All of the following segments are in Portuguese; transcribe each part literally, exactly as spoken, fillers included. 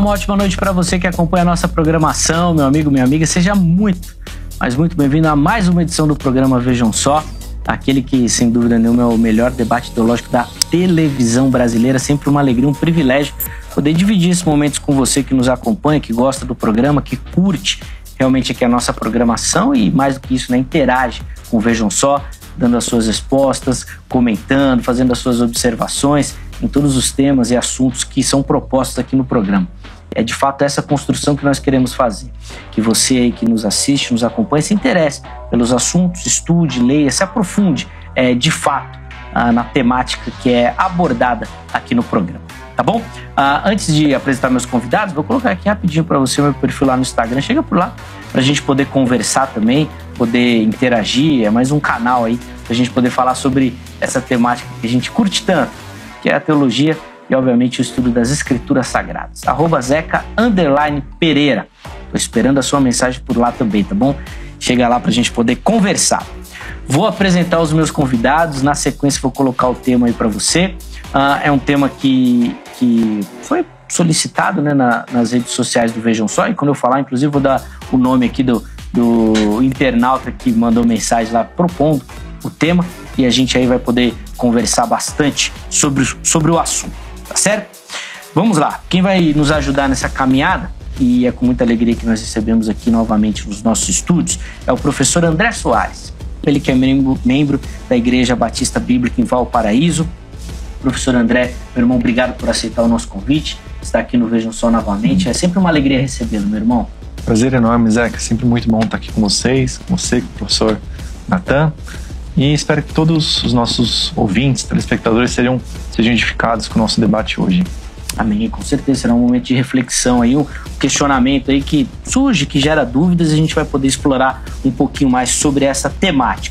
uma ótima noite para você que acompanha a nossa programação, meu amigo, minha amiga. Seja muito, mas muito bem-vindo a mais uma edição do programa Vejam Só, aquele que, sem dúvida nenhuma, é o melhor debate teológico da televisão brasileira. Sempre uma alegria, um privilégio poder dividir esses momentos com você que nos acompanha, que gosta do programa, que curte realmente aqui a nossa programação e, mais do que isso, né, interage com o Vejam Só, dando as suas respostas, comentando, fazendo as suas observações em todos os temas e assuntos que são propostos aqui no programa. É de fato essa construção que nós queremos fazer. Que você aí que nos assiste, nos acompanha, se interesse pelos assuntos, estude, leia, se aprofunde é, de fato ah, na temática que é abordada aqui no programa. Tá bom? Ah, antes de apresentar meus convidados, vou colocar aqui rapidinho para você o meu perfil lá no Instagram. Chega por lá para a gente poder conversar também, poder interagir. É mais um canal aí para a gente poder falar sobre essa temática que a gente curte tanto, que é a teologia e, obviamente, o estudo das Escrituras Sagradas. Arroba Zeca underline Pereira. Tô esperando a sua mensagem por lá também, tá bom? Chega lá pra gente poder conversar. Vou apresentar os meus convidados, na sequência vou colocar o tema aí pra você. Uh, é um tema que, que foi solicitado, né, na, nas redes sociais do Vejam Só, e quando eu falar, inclusive, vou dar o nome aqui do, do internauta que mandou mensagem lá propondo o tema, e a gente aí vai poder conversar bastante sobre, sobre o assunto, tá certo? Vamos lá, quem vai nos ajudar nessa caminhada, e é com muita alegria que nós recebemos aqui novamente nos nossos estúdios, é o professor André Soares, ele que é membro, membro da Igreja Batista Bíblica em Valparaíso. Professor André, meu irmão, obrigado por aceitar o nosso convite, estar aqui no Vejam Só novamente, é sempre uma alegria recebê-lo, meu irmão. Prazer enorme, Zeca, sempre muito bom estar aqui com vocês, com você, com o professor Natan. E espero que todos os nossos ouvintes, telespectadores, sejam, sejam edificados com o nosso debate hoje. Amém, com certeza será um momento de reflexão aí, um questionamento aí que surge, que gera dúvidas, e a gente vai poder explorar um pouquinho mais sobre essa temática.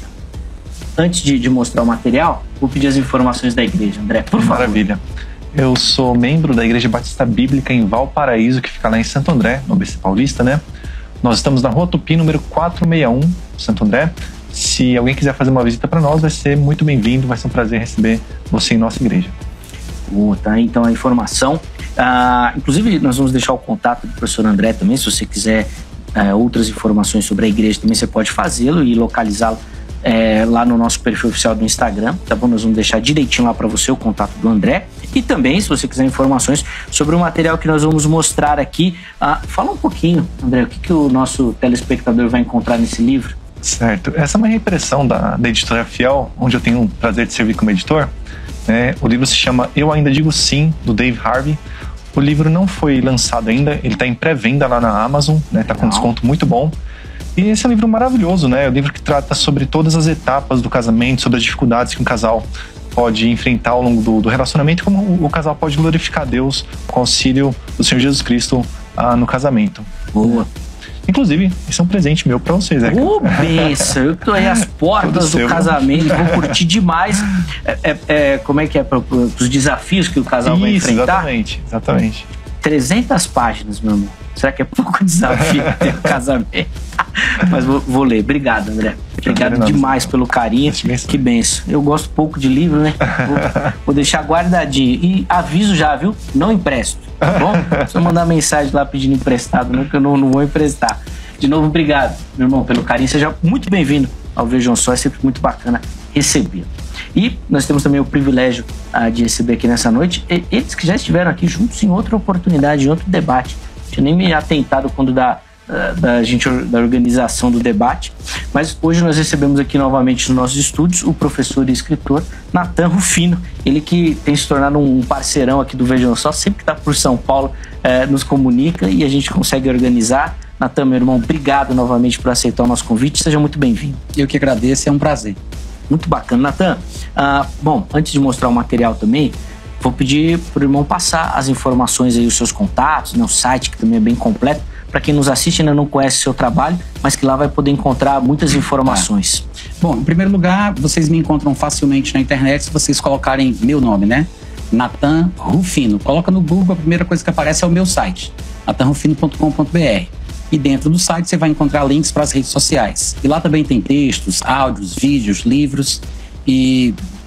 Antes de, de mostrar o material, vou pedir as informações da igreja, André, por favor. Maravilha. Eu sou membro da Igreja Batista Bíblica em Valparaíso, que fica lá em Santo André, no A B C Paulista, né? Nós estamos na Rua Tupi, número quatrocentos e sessenta e um, Santo André. Se alguém quiser fazer uma visita para nós, vai ser muito bem-vindo, vai ser um prazer receber você em nossa igreja. Boa, tá? Então a informação. Ah, inclusive, nós vamos deixar o contato do professor André também, se você quiser ah, outras informações sobre a igreja também, você pode fazê-lo e localizá-lo é, lá no nosso perfil oficial do Instagram, tá bom? Nós vamos deixar direitinho lá para você o contato do André. E também, se você quiser informações sobre o material que nós vamos mostrar aqui, ah, fala um pouquinho, André, o que, que o nosso telespectador vai encontrar nesse livro? Certo. Essa é uma reimpressão da, da editora Fiel, onde eu tenho o prazer de servir como editor. É, o livro se chama Eu Ainda Digo Sim, do Dave Harvey. O livro não foi lançado ainda, ele está em pré-venda lá na Amazon, né? Está com um desconto muito bom. E esse é um livro maravilhoso, né? É um livro que trata sobre todas as etapas do casamento, sobre as dificuldades que um casal pode enfrentar ao longo do, do relacionamento, como o, o casal pode glorificar Deus com o auxílio do Senhor Jesus Cristo ah, no casamento. Boa. Inclusive, isso é um presente meu pra vocês, né? Ô, benção! Eu tô aí às portas do casamento, vou curtir demais. É, é, é, como é que é? Para os desafios que o casal isso, vai enfrentar? Exatamente, exatamente. trezentas páginas, meu amor. Será que é pouco desafio ter o casamento? Mas vou, vou ler. Obrigado, André. Obrigado demais pelo carinho. Que benção. Eu gosto pouco de livro, né? Vou, vou deixar guardadinho. E aviso já, viu? Não empresto, tá bom? Só mandar mensagem lá pedindo emprestado, não, que eu não, não vou emprestar. De novo, obrigado, meu irmão, pelo carinho. Seja muito bem-vindo ao Vejam Só. É sempre muito bacana recebê-lo. E nós temos também o privilégio uh, de receber aqui nessa noite eles que já estiveram aqui juntos em outra oportunidade, em outro debate. Não tinha nem me atentado quando da, uh, da, gente, da organização do debate. Mas hoje nós recebemos aqui novamente nos nossos estúdios o professor e escritor Natan Rufino. Ele que tem se tornado um parceirão aqui do Vejam Só, sempre que está por São Paulo, uh, nos comunica e a gente consegue organizar. Natan, meu irmão, obrigado novamente por aceitar o nosso convite. Seja muito bem-vindo. Eu que agradeço, é um prazer. Muito bacana, Natan. Ah, bom, antes de mostrar o material também, vou pedir para o irmão passar as informações aí, os seus contatos, né, o site, que também é bem completo, para quem nos assiste e ainda não conhece o seu trabalho, mas que lá vai poder encontrar muitas informações. Ah. Bom, em primeiro lugar, vocês me encontram facilmente na internet se vocês colocarem meu nome, né? Natan Rufino. Coloca no Google, a primeira coisa que aparece é o meu site, natan rufino ponto com ponto b r. E dentro do site você vai encontrar links para as redes sociais. E lá também tem textos, áudios, vídeos, livros. E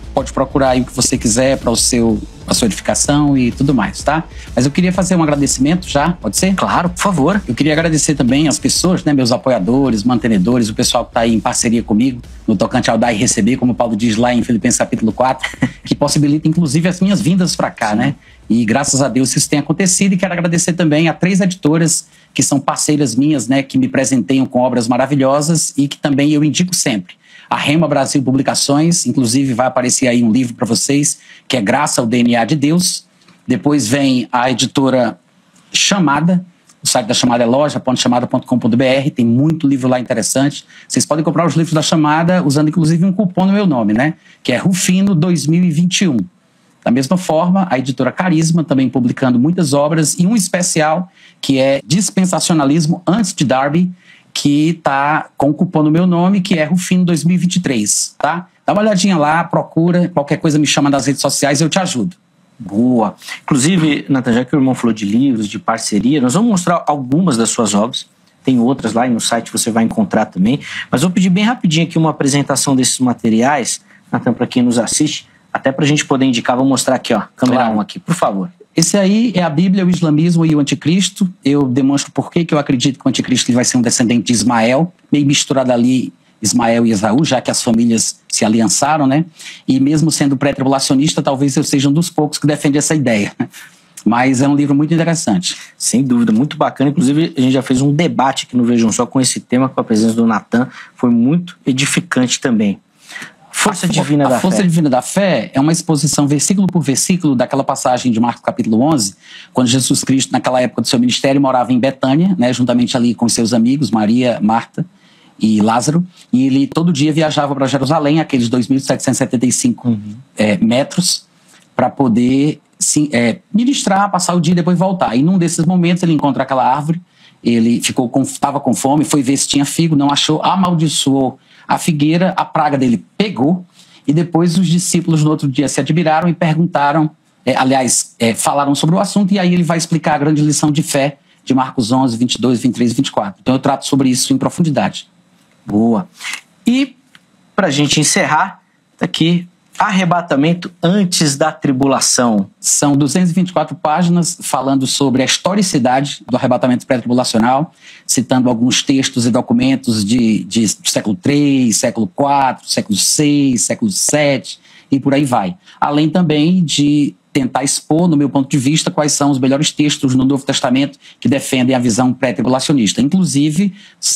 pode procurar aí o que você quiser para o seu, a sua edificação e tudo mais, tá? Mas eu queria fazer um agradecimento já, pode ser? Claro, por favor. Eu queria agradecer também as pessoas, né, meus apoiadores, mantenedores, o pessoal que está aí em parceria comigo, no tocante ao dar e receber, como o Paulo diz lá em Filipenses capítulo quatro, que possibilita inclusive as minhas vindas para cá, Sim. né? E graças a Deus isso tem acontecido, e quero agradecer também a três editoras que são parceiras minhas, né, que me presenteiam com obras maravilhosas e que também eu indico sempre. A Rema Brasil Publicações, inclusive vai aparecer aí um livro para vocês, que é Graça ao D N A de Deus. Depois vem a editora Chamada, o site da Chamada é loja ponto chamada ponto com ponto br, tem muito livro lá interessante. Vocês podem comprar os livros da Chamada usando inclusive um cupom no meu nome, né? Que é Rufino dois mil e vinte e um. Da mesma forma, a editora Carisma também publicando muitas obras e um especial que é Dispensacionalismo antes de Darby, que tá com o cupom no meu nome, que é Rufino dois mil e vinte e três, tá? Dá uma olhadinha lá, procura, qualquer coisa me chama nas redes sociais, eu te ajudo. Boa. Inclusive, Nathan, já que o irmão falou de livros, de parceria, nós vamos mostrar algumas das suas obras. Tem outras lá e no site você vai encontrar também. Mas vou pedir bem rapidinho aqui uma apresentação desses materiais, Nathan, para quem nos assiste, até para a gente poder indicar. Vou mostrar aqui, ó, câmera Claro. um aqui, por favor. Esse aí é a Bíblia, o Islamismo e o Anticristo. Eu demonstro por que eu acredito que o Anticristo ele vai ser um descendente de Ismael, meio misturado ali Ismael e Esaú, já que as famílias se aliançaram, né? E mesmo sendo pré-tribulacionista, talvez eu seja um dos poucos que defende essa ideia. Mas é um livro muito interessante. Sem dúvida, muito bacana. Inclusive, a gente já fez um debate aqui no Vejam Só com esse tema, com a presença do Nathan. Foi muito edificante também. Força Divina da Fé. A Força Divina da Fé é uma exposição versículo por versículo daquela passagem de Marcos capítulo onze, quando Jesus Cristo, naquela época do seu ministério, morava em Betânia, né, juntamente ali com seus amigos, Maria, Marta e Lázaro, e ele todo dia viajava para Jerusalém, aqueles dois mil setecentos e setenta e cinco uhum. é, metros, para poder sim, é, ministrar, passar o dia e depois voltar. E num desses momentos ele encontra aquela árvore, ele ficou com, estava com fome, foi ver se tinha figo, não achou, amaldiçoou a figueira, a praga dele pegou, e depois os discípulos no outro dia se admiraram e perguntaram, é, aliás, é, falaram sobre o assunto, e aí ele vai explicar a grande lição de fé de Marcos onze, vinte e dois, vinte e três e vinte e quatro. Então eu trato sobre isso em profundidade. Boa. E, para a gente encerrar, tá aqui, Arrebatamento antes da tribulação. São duzentas e vinte e quatro páginas falando sobre a historicidade do arrebatamento pré-tribulacional, citando alguns textos e documentos de, de, de século três, século quatro, século seis, século sete e por aí vai. Além também de tentar expor, no meu ponto de vista, quais são os melhores textos no Novo Testamento que defendem a visão pré-tribulacionista. Inclusive,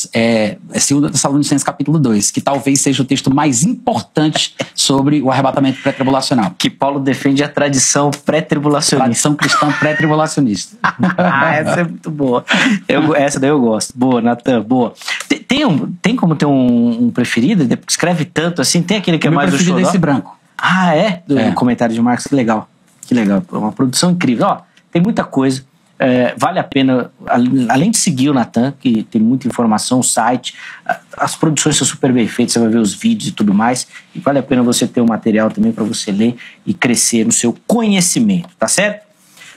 é, é dois Tessalonicenses capítulo dois, que talvez seja o texto mais importante sobre o arrebatamento pré-tribulacional. Que Paulo defende a tradição pré-tribulacionista. Tradição cristã pré-tribulacionista. Ah, essa é muito boa. Eu, essa daí eu gosto. Boa, Nathan, boa. Tem, tem, um, tem como ter um, um preferido? Escreve tanto assim? Tem aquele que é o mais o preferido xodó? É esse branco. Ah, é? Do é. comentário de Marcos, que legal. Que legal, uma produção incrível. Ó, tem muita coisa, é, vale a pena, além de seguir o Nathan, que tem muita informação, o site, as produções são super bem feitas, você vai ver os vídeos e tudo mais, e vale a pena você ter o material também para você ler e crescer no seu conhecimento, tá certo?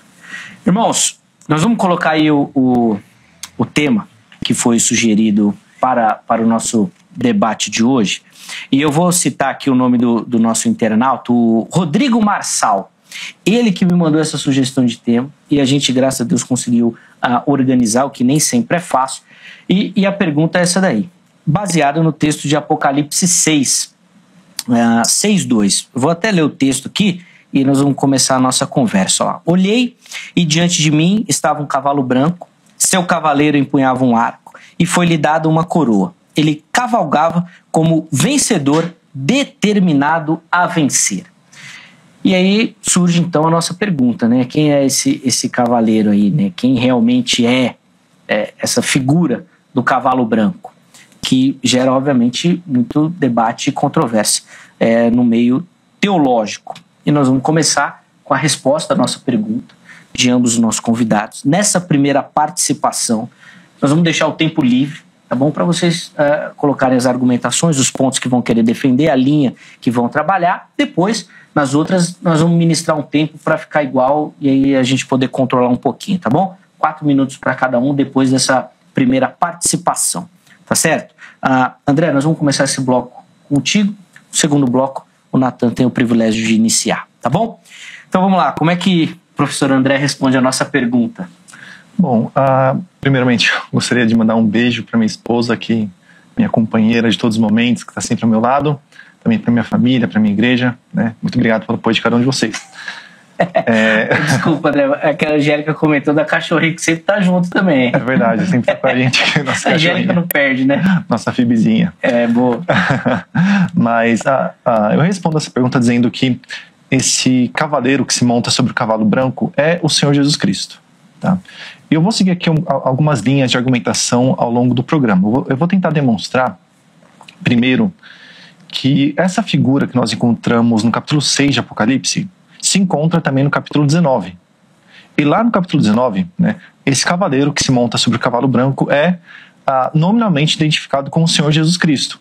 Irmãos, nós vamos colocar aí o, o, o tema que foi sugerido para, para o nosso debate de hoje, e eu vou citar aqui o nome do, do nosso internauta, o Rodrigo Marçal. Ele que me mandou essa sugestão de tema e a gente, graças a Deus, conseguiu uh, organizar, o que nem sempre é fácil. E, e a pergunta é essa daí, baseada no texto de Apocalipse seis, uh, seis, dois. Vou até ler o texto aqui e nós vamos começar a nossa conversa. Ó. Olhei e diante de mim estava um cavalo branco, seu cavaleiro empunhava um arco e foi-lhe dada uma coroa. Ele cavalgava como vencedor, determinado a vencer. E aí surge então a nossa pergunta, né? Quem é esse, esse cavaleiro aí, né? Quem realmente é, é essa figura do cavalo branco? Que gera, obviamente, muito debate e controvérsia é, no meio teológico. E nós vamos começar com a resposta à nossa pergunta de ambos os nossos convidados. Nessa primeira participação, nós vamos deixar o tempo livre, tá bom? Para vocês uh, colocarem as argumentações, os pontos que vão querer defender, a linha que vão trabalhar. Depois, nas outras, nós vamos ministrar um tempo para ficar igual e aí a gente poder controlar um pouquinho, tá bom? Quatro minutos para cada um depois dessa primeira participação, tá certo? Uh, André, nós vamos começar esse bloco contigo. O segundo bloco, o o Natan tem o privilégio de iniciar, tá bom? Então vamos lá, como é que o professor André responde a nossa pergunta? Bom, uh, primeiramente, gostaria de mandar um beijo para minha esposa aqui, minha companheira de todos os momentos, que está sempre ao meu lado, também para minha família, para minha igreja, né? Muito obrigado pelo apoio de cada um de vocês. É... Desculpa, André, é que a Angélica comentou da cachorrinha que sempre tá junto também. É verdade, sempre tá com a gente. Nossa a Angélica não perde, né? Nossa fibizinha. É, boa. Mas uh, uh, eu respondo essa pergunta dizendo que esse cavaleiro que se monta sobre o cavalo branco é o Senhor Jesus Cristo. Tá? E eu vou seguir aqui um, algumas linhas de argumentação ao longo do programa. Eu vou, eu vou tentar demonstrar, primeiro, que essa figura que nós encontramos no capítulo seis de Apocalipse se encontra também no capítulo dezenove. E lá no capítulo dezenove, né, esse cavaleiro que se monta sobre o cavalo branco é ah, nominalmente identificado com o Senhor Jesus Cristo.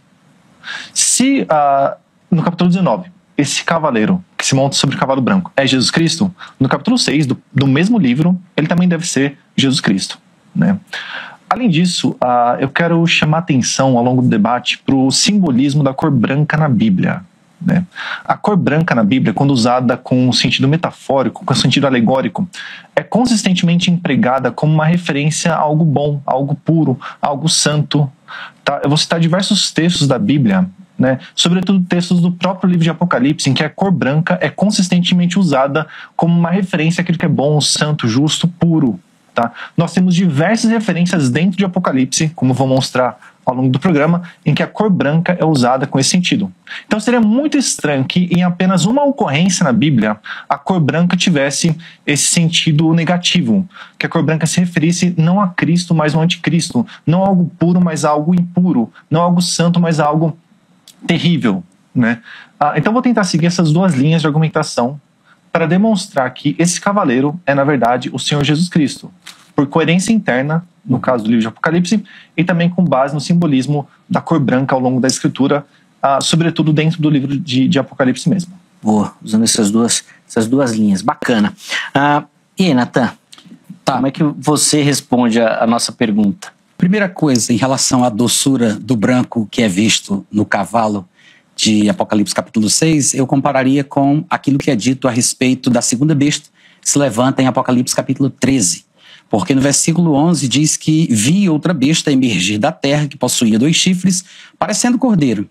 Se ah, no capítulo dezenove, esse cavaleiro que se monta sobre o cavalo branco é Jesus Cristo, no capítulo seis do, do mesmo livro, ele também deve ser Jesus Cristo, né? Além disso, uh, eu quero chamar atenção ao longo do debate para o simbolismo da cor branca na Bíblia, né? A cor branca na Bíblia, quando usada com sentido metafórico, com sentido alegórico, é consistentemente empregada como uma referência a algo bom, a algo puro, a algo santo. Tá? Eu vou citar diversos textos da Bíblia, né? Sobretudo textos do próprio livro de Apocalipse, em que a cor branca é consistentemente usada como uma referência àquilo que é bom, santo, justo, puro. Tá? Nós temos diversas referências dentro de Apocalipse, como vou mostrar ao longo do programa, em que a cor branca é usada com esse sentido. Então seria muito estranho que em apenas uma ocorrência na Bíblia a cor branca tivesse esse sentido negativo, que a cor branca se referisse não a Cristo, mas ao anticristo, não a algo puro, mas a algo impuro, não a algo santo, mas a algo terrível, né? Ah, então vou tentar seguir essas duas linhas de argumentação para demonstrar que esse cavaleiro é, na verdade, o Senhor Jesus Cristo, por coerência interna, no caso do livro de Apocalipse, e também com base no simbolismo da cor branca ao longo da Escritura, ah, sobretudo dentro do livro de, de Apocalipse mesmo. Boa, usando essas duas, essas duas linhas, bacana. Ah, e aí, Natan, tá. Como é que você responde a, a nossa pergunta? Primeira coisa, em relação à doçura do branco que é visto no cavalo de Apocalipse capítulo seis, eu compararia com aquilo que é dito a respeito da segunda besta que se levanta em Apocalipse capítulo treze. Porque no versículo onze diz que vi outra besta emergir da terra que possuía dois chifres, parecendo cordeiro,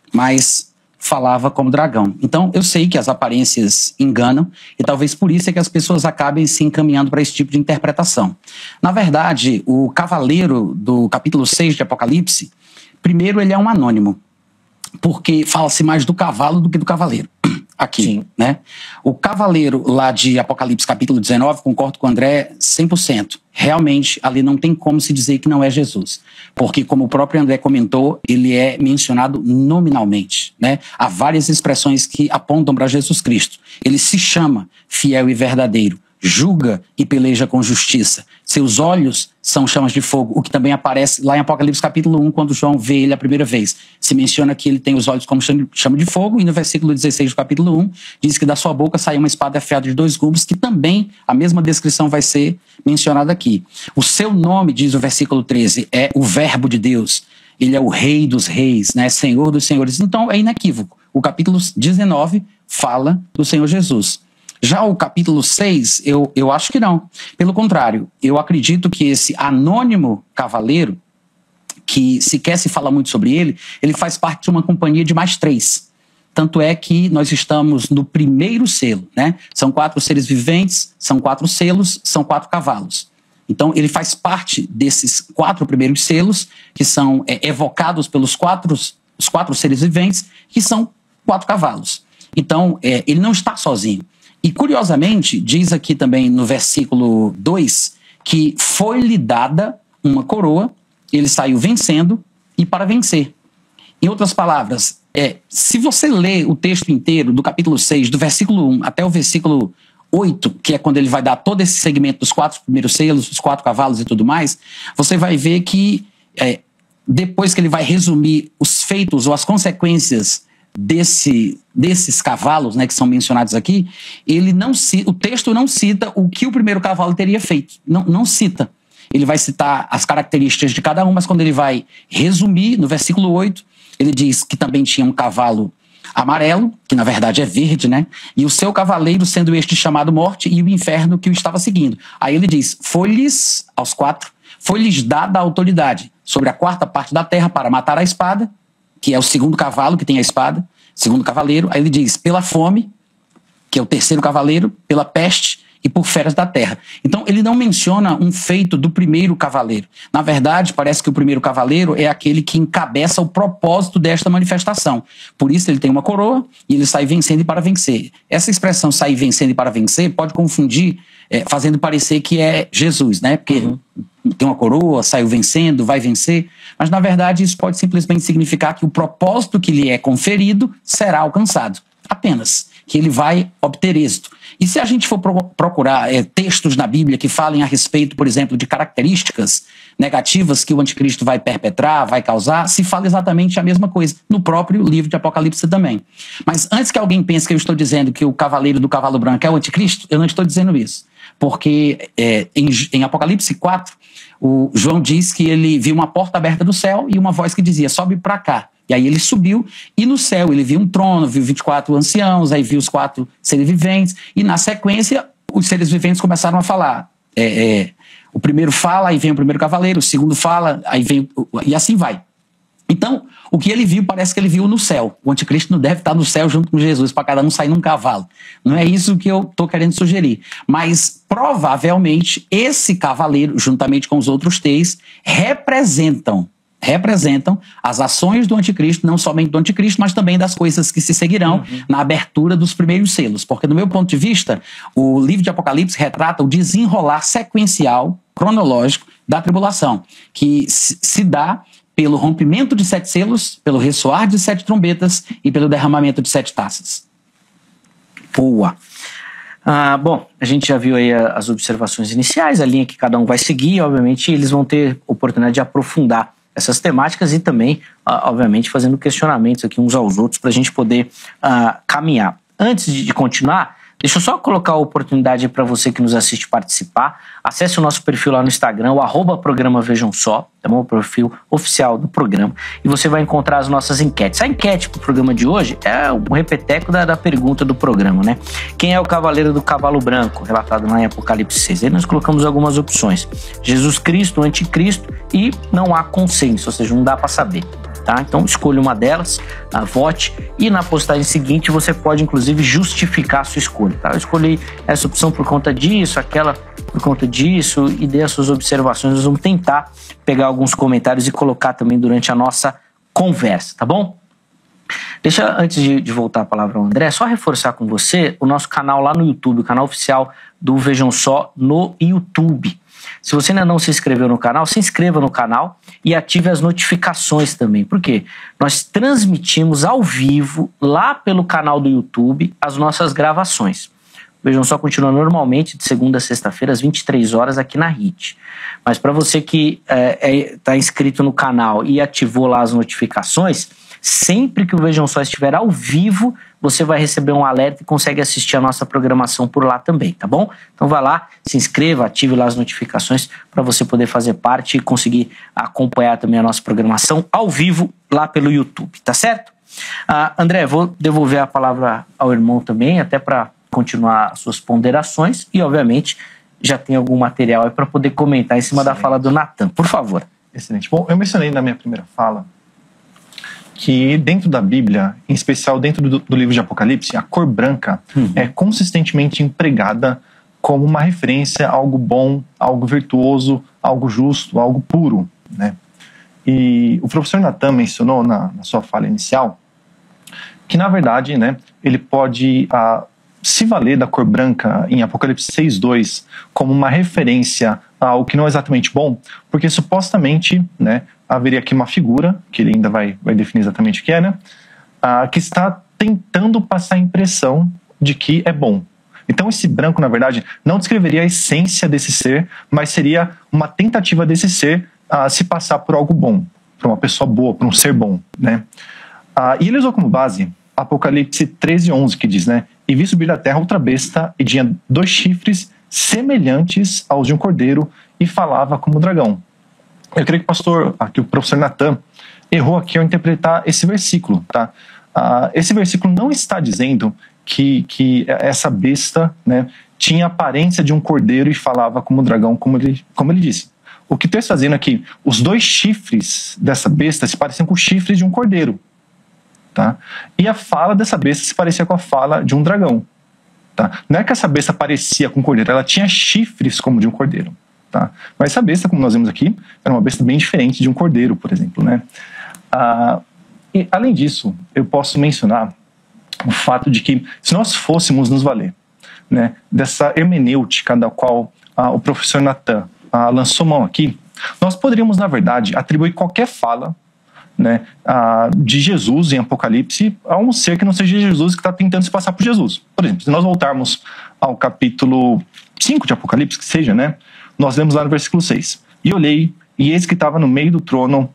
mas falava como dragão. Então eu sei que as aparências enganam e talvez por isso é que as pessoas acabem se encaminhando para esse tipo de interpretação. Na verdade, o cavaleiro do capítulo seis de Apocalipse, primeiro ele é um anônimo, porque fala-se mais do cavalo do que do cavaleiro. Aqui, Sim. né? O cavaleiro lá de Apocalipse capítulo dezenove, concordo com o André cem por cento. Realmente, ali não tem como se dizer que não é Jesus. Porque, como o próprio André comentou, ele é mencionado nominalmente, né? Há várias expressões que apontam para Jesus Cristo. Ele se chama fiel e verdadeiro, julga e peleja com justiça. Seus olhos são chamas de fogo, o que também aparece lá em Apocalipse capítulo um, quando João vê ele a primeira vez. Se menciona que ele tem os olhos como chama de fogo, e no versículo dezesseis do capítulo um, diz que da sua boca sai uma espada afiada de dois gumes, que também a mesma descrição vai ser mencionada aqui. O seu nome, diz o versículo treze, é o Verbo de Deus. Ele é o Rei dos Reis, né? Senhor dos Senhores. Então é inequívoco. O capítulo dezenove fala do Senhor Jesus. Já o capítulo seis, eu, eu acho que não. Pelo contrário, eu acredito que esse anônimo cavaleiro, que sequer se fala muito sobre ele, ele faz parte de uma companhia de mais três. Tanto é que nós estamos no primeiro selo, né? São quatro seres viventes, são quatro selos, são quatro cavalos. Então ele faz parte desses quatro primeiros selos, que são é, evocados pelos quatro, os quatro seres viventes, que são quatro cavalos. Então é, ele não está sozinho. E, curiosamente, diz aqui também no versículo dois que foi-lhe dada uma coroa, ele saiu vencendo e para vencer. Em outras palavras, é, se você ler o texto inteiro do capítulo seis, do versículo um até o versículo oito, que é quando ele vai dar todo esse segmento dos quatro primeiros selos, os quatro cavalos e tudo mais, você vai ver que, é, depois que ele vai resumir os feitos ou as consequências Desse, desses cavalos, né, que são mencionados aqui, ele não cita, o texto não cita o que o primeiro cavalo teria feito. Não, não cita. Ele vai citar as características de cada um, mas quando ele vai resumir, no versículo oito, ele diz que também tinha um cavalo amarelo, que na verdade é verde, né? E o seu cavaleiro sendo este chamado Morte e o inferno que o estava seguindo. Aí ele diz, foi-lhes, aos quatro, foi-lhes dada a autoridade sobre a quarta parte da terra para matar a espada, que é o segundo cavalo que tem a espada, segundo cavaleiro. Aí ele diz, pela fome, que é o terceiro cavaleiro, pela peste e por feras da terra. Então, ele não menciona um feito do primeiro cavaleiro. Na verdade, parece que o primeiro cavaleiro é aquele que encabeça o propósito desta manifestação. Por isso, ele tem uma coroa e ele sai vencendo e para vencer. Essa expressão sair vencendo e para vencer pode confundir, é, fazendo parecer que é Jesus, né? Porque uhum. tem uma coroa, saiu vencendo, vai vencer. Mas, na verdade, isso pode simplesmente significar que o propósito que lhe é conferido será alcançado. Apenas. Que ele vai obter êxito. E se a gente for pro procurar é, textos na Bíblia que falem a respeito, por exemplo, de características negativas que o anticristo vai perpetrar, vai causar, se fala exatamente a mesma coisa, no próprio livro de Apocalipse também. Mas antes que alguém pense que eu estou dizendo que o cavaleiro do cavalo branco é o anticristo, eu não estou dizendo isso. Porque é, em, em Apocalipse quatro, o João diz que ele viu uma porta aberta do céu e uma voz que dizia, sobe para cá. E aí ele subiu, e no céu ele viu um trono, viu vinte e quatro anciãos, aí viu os quatro seres viventes, e na sequência os seres viventes começaram a falar. É, é, o primeiro fala, aí vem o primeiro cavaleiro, o segundo fala, aí vem... E assim vai. Então, o que ele viu, parece que ele viu no céu. O anticristo não deve estar no céu junto com Jesus, para cada um sair num cavalo. Não é isso que eu estou querendo sugerir. Mas, provavelmente, esse cavaleiro, juntamente com os outros três, representam representam as ações do anticristo, não somente do anticristo, mas também das coisas que se seguirão uhum. na abertura dos primeiros selos. Porque, do meu ponto de vista, o livro de Apocalipse retrata o desenrolar sequencial, cronológico, da tribulação, que se dá pelo rompimento de sete selos, pelo ressoar de sete trombetas e pelo derramamento de sete taças. Boa! Ah, bom, a gente já viu aí as observações iniciais, a linha que cada um vai seguir, obviamente eles vão ter oportunidade de aprofundar essas temáticas e também, uh, obviamente, fazendo questionamentos aqui uns aos outros para a gente poder uh, caminhar. Antes de, de continuar, deixa eu só colocar a oportunidade para você que nos assiste participar. Acesse o nosso perfil lá no Instagram, o arroba programa Vejam Só, tá bom? O perfil oficial do programa. E você vai encontrar as nossas enquetes. A enquete para o programa de hoje é um repeteco da, da pergunta do programa, né? Quem é o cavaleiro do cavalo branco, relatado lá em Apocalipse seis? Aí nós colocamos algumas opções. Jesus Cristo, Anticristo e não há consenso, ou seja, não dá para saber. Tá? Então escolha uma delas, uh, vote, e na postagem seguinte você pode inclusive justificar a sua escolha. Tá? Eu escolhi essa opção por conta disso, aquela por conta disso, e dê as suas observações. Nós vamos tentar pegar alguns comentários e colocar também durante a nossa conversa, tá bom? Deixa, antes de, de voltar a palavra ao André, só reforçar com você o nosso canal lá no YouTube, o canal oficial do Vejam Só no YouTube. Se você ainda não se inscreveu no canal, se inscreva no canal e ative as notificações também. Por quê? Nós transmitimos ao vivo, lá pelo canal do YouTube, as nossas gravações. Vejam Só, continua normalmente de segunda a sexta-feira, às vinte e três horas, aqui na R I T. Mas para você que está é, é, tá inscrito no canal e ativou lá as notificações, sempre que o Vejam Só estiver ao vivo, você vai receber um alerta e consegue assistir a nossa programação por lá também, tá bom? Então vai lá, se inscreva, ative lá as notificações para você poder fazer parte e conseguir acompanhar também a nossa programação ao vivo lá pelo YouTube, tá certo? Ah, André, vou devolver a palavra ao irmão também, até para continuar as suas ponderações e, obviamente, já tem algum material aí para poder comentar em cima Excelente. Da fala do Natan, por favor. Excelente. Bom, eu mencionei na minha primeira fala que dentro da Bíblia, em especial dentro do, do livro de Apocalipse, a cor branca uhum. é consistentemente empregada como uma referência a algo bom, algo virtuoso, algo justo, algo puro, né? E o professor Natan mencionou na, na sua fala inicial que, na verdade, né, ele pode ah, se valer da cor branca em Apocalipse seis, dois como uma referência a algo que não é exatamente bom, porque supostamente, né, haveria aqui uma figura, que ele ainda vai, vai definir exatamente o que é, né? Ah, que está tentando passar a impressão de que é bom. Então esse branco, na verdade, não descreveria a essência desse ser, mas seria uma tentativa desse ser ah, se passar por algo bom, por uma pessoa boa, por um ser bom, né? Ah, e ele usou como base Apocalipse treze, onze, que diz, né? E vi subir da terra outra besta, e tinha dois chifres semelhantes aos de um cordeiro, e falava como um dragão. Eu creio que o pastor, aqui o professor Natan, errou aqui ao interpretar esse versículo, tá? uh, esse versículo não está dizendo que, que essa besta, né, tinha a aparência de um cordeiro e falava como dragão, como ele, como ele disse. O que o texto está dizendo aqui, os dois chifres dessa besta se pareciam com os chifres de um cordeiro. Tá? E a fala dessa besta se parecia com a fala de um dragão. Tá? Não é que essa besta parecia com um cordeiro, ela tinha chifres como de um cordeiro. Tá? Mas essa besta, como nós vemos aqui, era uma besta bem diferente de um cordeiro, por exemplo. Né? Ah, e, além disso, eu posso mencionar o fato de que, se nós fôssemos nos valer, né, dessa hermenêutica da qual ah, o professor Natan ah, lançou mão aqui, nós poderíamos, na verdade, atribuir qualquer fala, né, ah, de Jesus em Apocalipse a um ser que não seja Jesus, que está tentando se passar por Jesus. Por exemplo, se nós voltarmos ao capítulo cinco de Apocalipse, que seja, né, nós lemos lá no versículo seis. E olhei, e eis que estava no meio do trono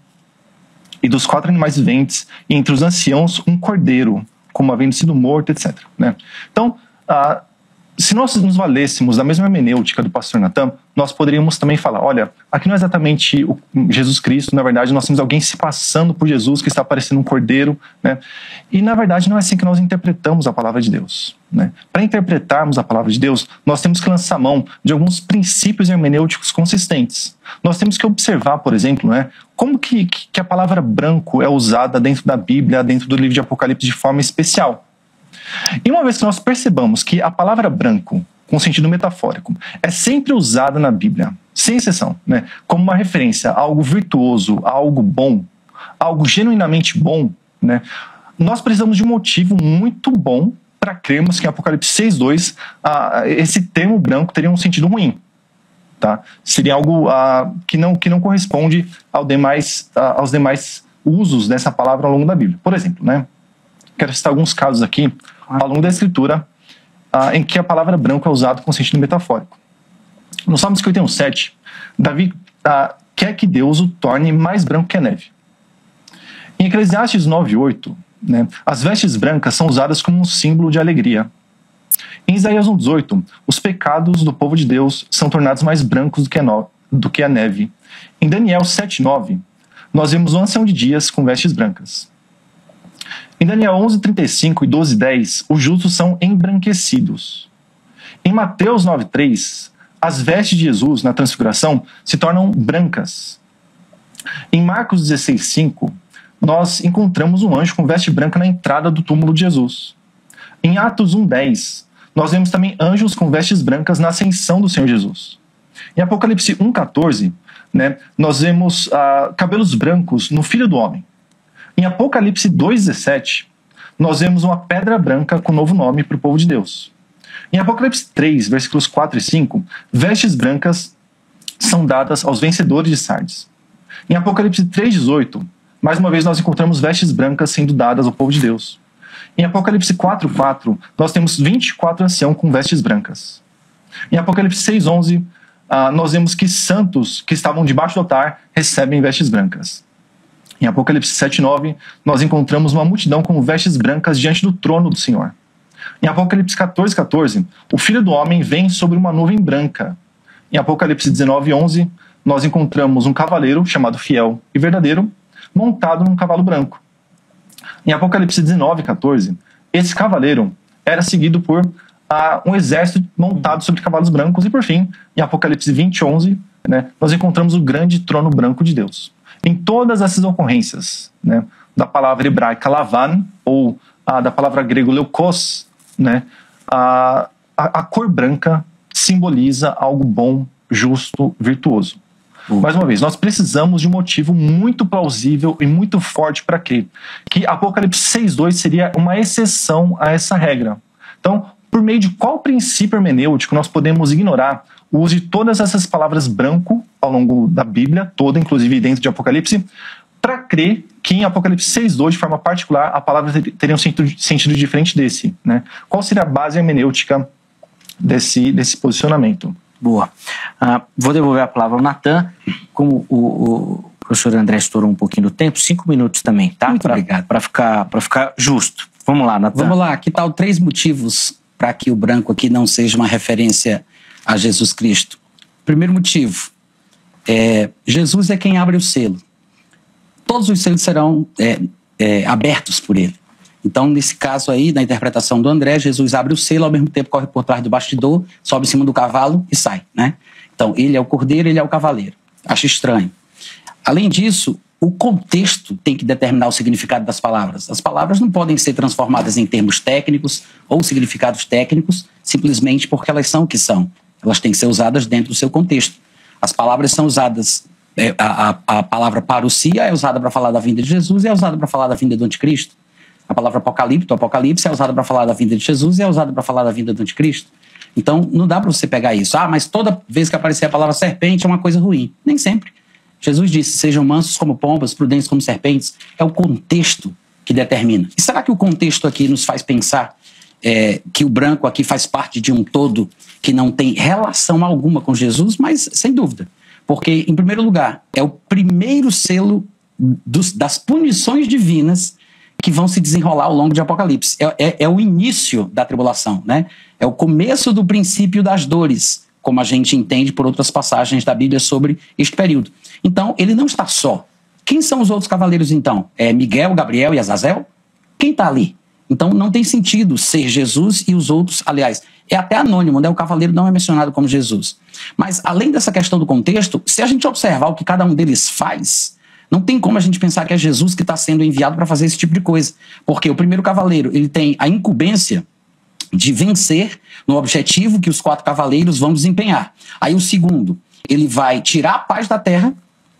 e dos quatro animais viventes, e entre os anciãos um cordeiro, como havendo sido morto, etcétera. Né? Então, ah, se nós nos valêssemos da mesma hermenêutica do pastor Natan, nós poderíamos também falar, olha, aqui não é exatamente o Jesus Cristo, na verdade nós temos alguém se passando por Jesus, que está parecendo um cordeiro, né? E na verdade não é assim que nós interpretamos a palavra de Deus. Né? Para interpretarmos a palavra de Deus, nós temos que lançar mão de alguns princípios hermenêuticos consistentes. Nós temos que observar, por exemplo, né, como que, que a palavra branco é usada dentro da Bíblia, dentro do livro de Apocalipse de forma especial. E uma vez que nós percebamos que a palavra branco, com sentido metafórico, é sempre usada na Bíblia, sem exceção, né, como uma referência a algo virtuoso, a algo bom, a algo genuinamente bom, né, nós precisamos de um motivo muito bom para crermos que em Apocalipse seis, dois, ah, esse termo branco teria um sentido ruim. Tá? Seria algo ah, que, não, que não corresponde ao demais, ah, aos demais usos dessa palavra ao longo da Bíblia. Por exemplo, né, quero citar alguns casos aqui ao longo da Escritura ah, em que a palavra branco é usada com sentido metafórico. No Salmo cinquenta e um, sete, Davi ah, quer que Deus o torne mais branco que a neve. Em Eclesiastes nove, oito, né, as vestes brancas são usadas como um símbolo de alegria. Em Isaías um, dezoito, os pecados do povo de Deus são tornados mais brancos do que a, no, do que a neve. Em Daniel sete, nove, nós vemos um ancião de dias com vestes brancas. Em Daniel onze, trinta e cinco e doze, dez, os justos são embranquecidos. Em Mateus nove, três, as vestes de Jesus na transfiguração se tornam brancas. Em Marcos dezesseis, cinco, nós encontramos um anjo com veste branca na entrada do túmulo de Jesus. Em Atos um, dez, nós vemos também anjos com vestes brancas na ascensão do Senhor Jesus. Em Apocalipse um, quatorze, né, nós vemos uh, cabelos brancos no Filho do Homem. Em Apocalipse dois, dezessete, nós vemos uma pedra branca com novo nome para o povo de Deus. Em Apocalipse três, versículos quatro e cinco, vestes brancas são dadas aos vencedores de Sardes. Em Apocalipse três, dezoito, mais uma vez nós encontramos vestes brancas sendo dadas ao povo de Deus. Em Apocalipse quatro, quatro, nós temos vinte e quatro anciãos com vestes brancas. Em Apocalipse seis, onze, uh, nós vemos que santos que estavam debaixo do altar recebem vestes brancas. Em Apocalipse sete, nove, nós encontramos uma multidão com vestes brancas diante do trono do Senhor. Em Apocalipse quatorze, quatorze, o Filho do Homem vem sobre uma nuvem branca. Em Apocalipse dezenove, onze, nós encontramos um cavaleiro chamado Fiel e Verdadeiro, montado num cavalo branco. Em Apocalipse dezenove, quatorze, esse cavaleiro era seguido por uh, um exército montado sobre cavalos brancos. E por fim, em Apocalipse vinte, onze, né, nós encontramos o grande trono branco de Deus. Em todas essas ocorrências, né, da palavra hebraica lavan, ou uh, da palavra grega leukos, né, uh, a, a cor branca simboliza algo bom, justo, virtuoso. Uhum. Mais uma vez, nós precisamos de um motivo muito plausível e muito forte para crer que Apocalipse seis, dois seria uma exceção a essa regra. Então, por meio de qual princípio hermenêutico nós podemos ignorar o uso de todas essas palavras branco ao longo da Bíblia, toda, inclusive dentro de Apocalipse, para crer que em Apocalipse seis, dois, de forma particular, a palavra teria um sentido, sentido diferente desse, né? Qual seria a base hermenêutica desse, desse posicionamento? Boa. Uh, vou devolver a palavra ao Natan. Como o, o professor André estourou um pouquinho do tempo, cinco minutos também, tá? Muito pra, obrigado. Para ficar, para ficar justo. Vamos lá, Natan. Vamos lá, que tal três motivos para que o branco aqui não seja uma referência a Jesus Cristo? Primeiro motivo, é, Jesus é quem abre o selo. Todos os selos serão é, é, abertos por ele. Então, nesse caso aí, na interpretação do André, Jesus abre o selo, ao mesmo tempo corre por trás do bastidor, sobe em cima do cavalo e sai, né? Então, ele é o cordeiro, ele é o cavaleiro. Acho estranho. Além disso, o contexto tem que determinar o significado das palavras. As palavras não podem ser transformadas em termos técnicos ou significados técnicos simplesmente porque elas são o que são. Elas têm que ser usadas dentro do seu contexto. As palavras são usadas... É, a, a, a palavra parousia é usada para falar da vinda de Jesus e é usada para falar da vinda do anticristo. A palavra apocalipto, apocalipse, é usada para falar da vinda de Jesus e é usada para falar da vinda do anticristo. Então, não dá para você pegar isso. Ah, mas toda vez que aparecer a palavra serpente é uma coisa ruim. Nem sempre. Jesus disse, sejam mansos como pombas, prudentes como serpentes. É o contexto que determina. E será que o contexto aqui nos faz pensar é, que o branco aqui faz parte de um todo que não tem relação alguma com Jesus? Mas, sem dúvida. Porque, em primeiro lugar, é o primeiro selo dos, das punições divinas que vão se desenrolar ao longo de Apocalipse. É, é, é o início da tribulação, né? É o começo do princípio das dores, como a gente entende por outras passagens da Bíblia sobre este período. Então, ele não está só. Quem são os outros cavaleiros, então? É Miguel, Gabriel e Azazel? Quem está ali? Então, não tem sentido ser Jesus e os outros, aliás, é até anônimo, né? O cavaleiro não é mencionado como Jesus. Mas, além dessa questão do contexto, se a gente observar o que cada um deles faz, não tem como a gente pensar que é Jesus que está sendo enviado para fazer esse tipo de coisa. Porque o primeiro cavaleiro, ele tem a incumbência de vencer no objetivo que os quatro cavaleiros vão desempenhar. Aí o segundo, ele vai tirar a paz da terra,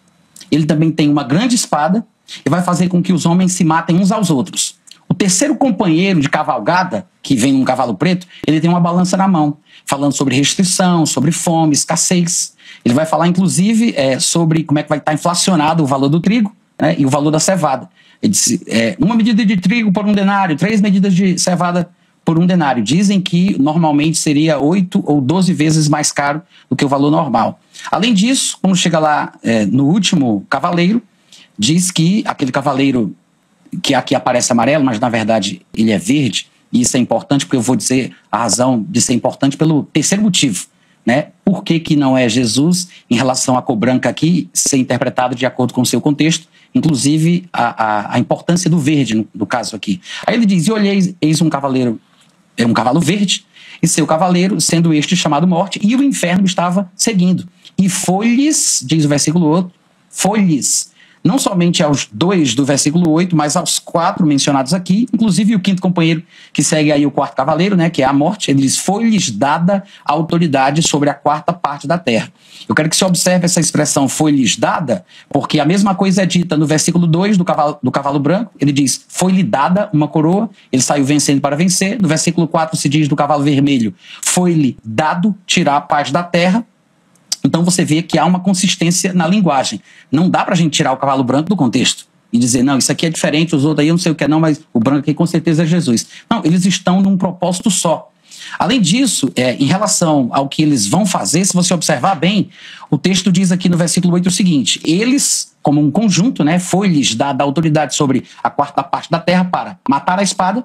ele também tem uma grande espada e vai fazer com que os homens se matem uns aos outros. O terceiro companheiro de cavalgada, que vem num cavalo preto, ele tem uma balança na mão, falando sobre restrição, sobre fome, escassez. Ele vai falar, inclusive, é, sobre como é que vai estar inflacionado o valor do trigo, né, e o valor da cevada. Ele disse, é, uma medida de trigo por um denário, três medidas de cevada por um denário. Dizem que normalmente seria oito ou doze vezes mais caro do que o valor normal. Além disso, quando chega lá é, no último cavaleiro, diz que aquele cavaleiro que aqui aparece amarelo, mas na verdade ele é verde, e isso é importante porque eu vou dizer a razão de ser importante pelo terceiro motivo, né? Por que que não é Jesus em relação à cor branca aqui ser interpretado de acordo com o seu contexto, inclusive a, a, a importância do verde no, no caso aqui. Aí ele diz, e olhei, eis um cavaleiro, era um cavalo verde, e seu cavaleiro, sendo este chamado morte, e o inferno estava seguindo. E foi-lhes, diz o versículo oito, foi-lhes, não somente aos dois do versículo oito, mas aos quatro mencionados aqui, inclusive o quinto companheiro que segue aí o quarto cavaleiro, né, que é a morte, ele diz, foi-lhes dada a autoridade sobre a quarta parte da terra. Eu quero que você observe essa expressão foi-lhes dada, porque a mesma coisa é dita no versículo dois do cavalo, do cavalo branco, ele diz, foi-lhe dada uma coroa, ele saiu vencendo para vencer. No versículo quatro se diz do cavalo vermelho, foi-lhe dado tirar a paz da terra. Então você vê que há uma consistência na linguagem. Não dá pra gente tirar o cavalo branco do contexto e dizer, não, isso aqui é diferente, os outros aí eu não sei o que é não, mas o branco aqui com certeza é Jesus. Não, eles estão num propósito só. Além disso, é, em relação ao que eles vão fazer, se você observar bem, o texto diz aqui no versículo oito o seguinte, eles, como um conjunto, né, foi-lhes dada a autoridade sobre a quarta parte da terra para matar a espada,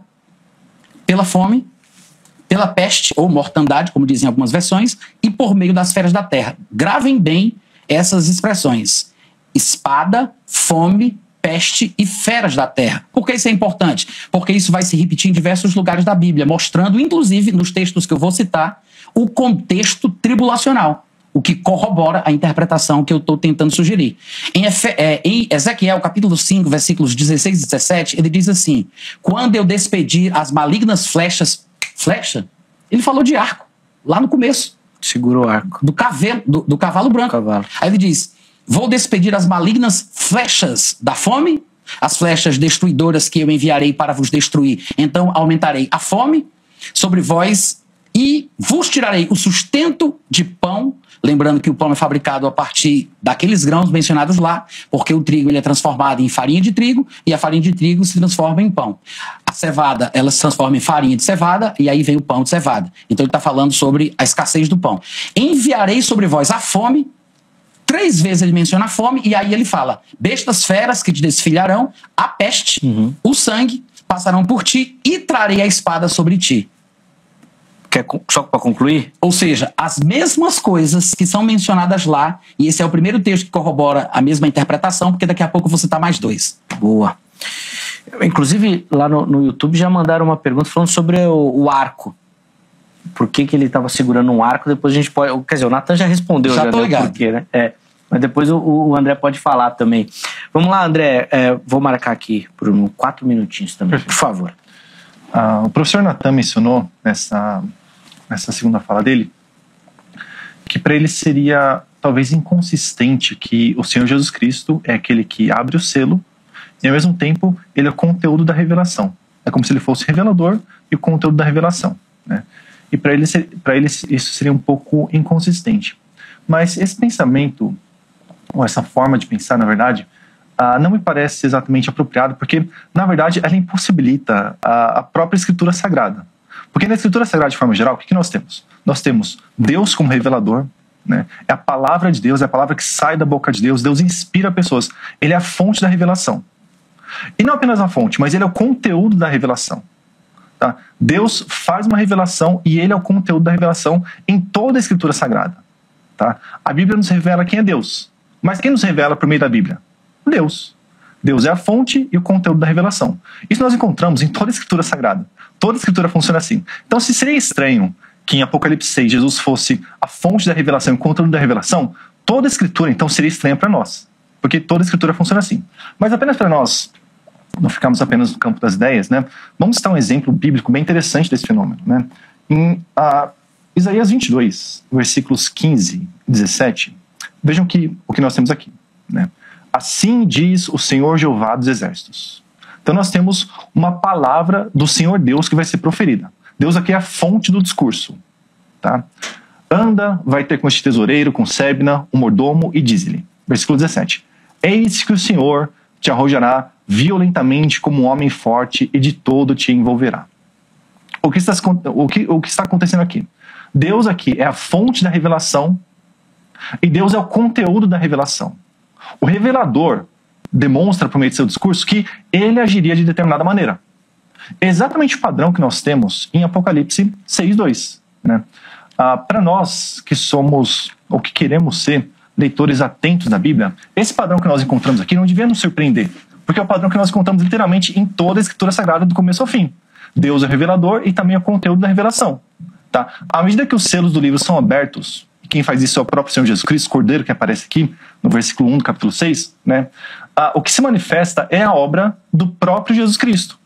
pela fome, pela peste ou mortandade, como dizem algumas versões, e por meio das feras da terra. Gravem bem essas expressões. Espada, fome, peste e feras da terra. Por que isso é importante? Porque isso vai se repetir em diversos lugares da Bíblia, mostrando, inclusive, nos textos que eu vou citar, o contexto tribulacional, o que corrobora a interpretação que eu estou tentando sugerir. Em, Efe, é, em Ezequiel, capítulo cinco, versículos dezesseis e dezessete, ele diz assim, quando eu despedir as malignas flechas. Flecha? Ele falou de arco, lá no começo. Segurou o arco. Do, cavelo, do, do cavalo branco. Cavalo. Aí ele diz, vou despedir as malignas flechas da fome, as flechas destruidoras que eu enviarei para vos destruir. Então aumentarei a fome sobre vós e vos tirarei o sustento de pão. Lembrando que o pão é fabricado a partir daqueles grãos mencionados lá, porque o trigo ele é transformado em farinha de trigo e a farinha de trigo se transforma em pão. A cevada ela se transforma em farinha de cevada e aí vem o pão de cevada. Então ele está falando sobre a escassez do pão. Enviarei sobre vós a fome. Três vezes ele menciona a fome e aí ele fala, bestas feras que te desfilharão, a peste, uhum. o sangue, passarão por ti e trarei a espada sobre ti. Quer, só para concluir? Ou seja, as mesmas coisas que são mencionadas lá, e esse é o primeiro texto que corrobora a mesma interpretação, porque daqui a pouco eu vou citar mais dois. Boa. Inclusive, lá no, no YouTube já mandaram uma pergunta falando sobre o, o arco. Por que, que ele estava segurando um arco? Depois a gente pode... Quer dizer, o Nathan já respondeu. Já, já tô ligado. Por quê, né? É, mas depois o, o André pode falar também. Vamos lá, André. É, vou marcar aqui por um, quatro minutinhos também, por favor. Ah, o professor Nathan mencionou nessa, nessa segunda fala dele que para ele seria talvez inconsistente que o Senhor Jesus Cristo é aquele que abre o selo e ao mesmo tempo ele é o conteúdo da revelação. É como se ele fosse revelador e o conteúdo da revelação, né? E para ele, para ele isso seria um pouco inconsistente. Mas esse pensamento, ou essa forma de pensar, na verdade, ah, não me parece exatamente apropriado, porque, na verdade, ela impossibilita a, a própria Escritura Sagrada. Porque na Escritura Sagrada, de forma geral, o que, que nós temos? Nós temos Deus como revelador, né? É a palavra de Deus, é a palavra que sai da boca de Deus. Deus inspira pessoas. Ele é a fonte da revelação. E não apenas a fonte, mas ele é o conteúdo da revelação. Tá? Deus faz uma revelação e ele é o conteúdo da revelação em toda a Escritura Sagrada. Tá? A Bíblia nos revela quem é Deus. Mas quem nos revela por meio da Bíblia? Deus. Deus é a fonte e o conteúdo da revelação. Isso nós encontramos em toda a Escritura Sagrada. Toda a Escritura funciona assim. Então, se seria estranho que em Apocalipse seis Jesus fosse a fonte da revelação e o conteúdo da revelação, toda a Escritura, então, seria estranha para nós. Porque toda a Escritura funciona assim. Mas apenas para nós não ficamos apenas no campo das ideias, né? Vamos citar um exemplo bíblico bem interessante desse fenômeno, né? Em uh, Isaías vinte e dois, versículos quinze e dezessete, vejam que, o que nós temos aqui, né? Assim diz o Senhor Jeová dos Exércitos. Então nós temos uma palavra do Senhor Deus que vai ser proferida. Deus aqui é a fonte do discurso, tá? Anda, vai ter com este tesoureiro, com Sebna, o mordomo, e diz-lhe, versículo dezessete, eis que o Senhor te arrojará violentamente como um homem forte e de todo te envolverá. O que está, o que, o que está acontecendo aqui? Deus aqui é a fonte da revelação e Deus é o conteúdo da revelação. O revelador demonstra por meio de seu discurso que ele agiria de determinada maneira. É exatamente o padrão que nós temos em Apocalipse seis, dois. Né? Ah, para nós que somos, ou que queremos ser, leitores atentos da Bíblia, esse padrão que nós encontramos aqui não devia nos surpreender, porque é o padrão que nós encontramos literalmente em toda a Escritura Sagrada do começo ao fim. Deus é o revelador e também é o conteúdo da revelação. Tá? À medida que os selos do livro são abertos, e quem faz isso é o próprio Senhor Jesus Cristo, Cordeiro, que aparece aqui no versículo um do capítulo seis, né? ah, o que se manifesta é a obra do próprio Jesus Cristo.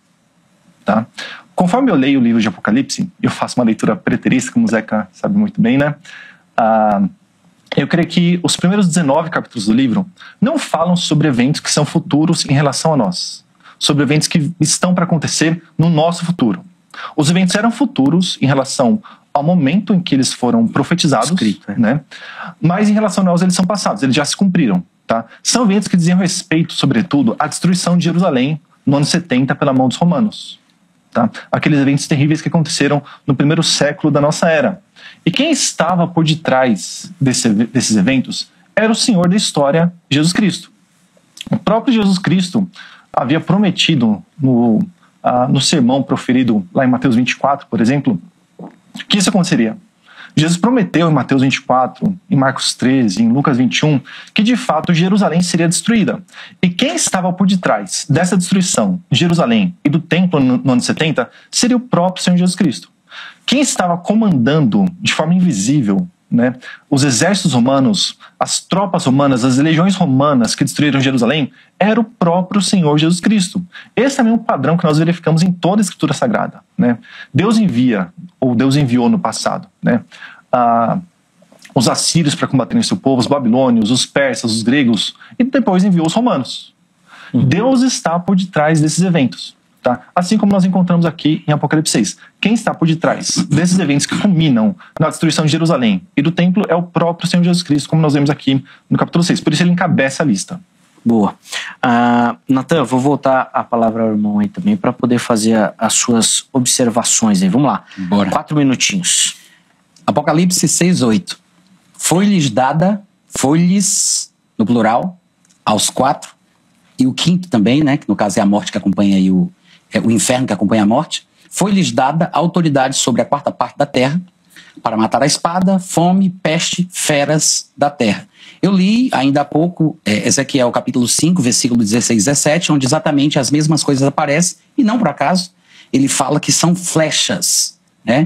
Tá? Conforme eu leio o livro de Apocalipse, eu faço uma leitura preterista, como o Zeca sabe muito bem, né? Ah, eu creio que os primeiros dezenove capítulos do livro não falam sobre eventos que são futuros em relação a nós, sobre eventos que estão para acontecer no nosso futuro. Os eventos eram futuros em relação ao momento em que eles foram profetizados, Escrito, é. né? Mas em relação a nós eles são passados, eles já se cumpriram. Tá? São eventos que diziam respeito, sobretudo, à destruição de Jerusalém no ano setenta pela mão dos romanos. Tá? Aqueles eventos terríveis que aconteceram no primeiro século da nossa era. E quem estava por detrás desse, desses eventos era o Senhor da história, Jesus Cristo. O próprio Jesus Cristo havia prometido no, uh, no sermão proferido lá em Mateus vinte e quatro, por exemplo, que isso aconteceria. Jesus prometeu em Mateus vinte e quatro, em Marcos treze, em Lucas vinte e um, que de fato Jerusalém seria destruída. E quem estava por detrás dessa destruição de Jerusalém e do templo no ano setenta seria o próprio Senhor Jesus Cristo. Quem estava comandando de forma invisível, né, os exércitos romanos, as tropas romanas, as legiões romanas que destruíram Jerusalém, era o próprio Senhor Jesus Cristo. Esse também é um padrão que nós verificamos em toda a Escritura Sagrada. Né? Deus envia, ou Deus enviou no passado, né, ah, os assírios para combaterem seu povo, os babilônios, os persas, os gregos, e depois enviou os romanos. Uhum. Deus está por detrás desses eventos. Tá? Assim como nós encontramos aqui em Apocalipse seis. Quem está por detrás desses eventos que culminam na destruição de Jerusalém e do templo é o próprio Senhor Jesus Cristo, como nós vemos aqui no capítulo seis. Por isso ele encabeça a lista. Boa. Uh, Nathan, vou voltar a palavra ao irmão aí também para poder fazer a, as suas observações aí. Vamos lá. Bora. Quatro minutinhos. Apocalipse seis, oito. Foi-lhes dada, foi-lhes, no plural, aos quatro, e o quinto também, né, que no caso é a morte que acompanha aí o É o inferno que acompanha a morte, foi-lhes dada autoridade sobre a quarta parte da terra para matar a espada, fome, peste, feras da terra. Eu li ainda há pouco é, Ezequiel capítulo cinco, versículo dezesseis e dezessete, onde exatamente as mesmas coisas aparecem, e não por acaso, ele fala que são flechas, né?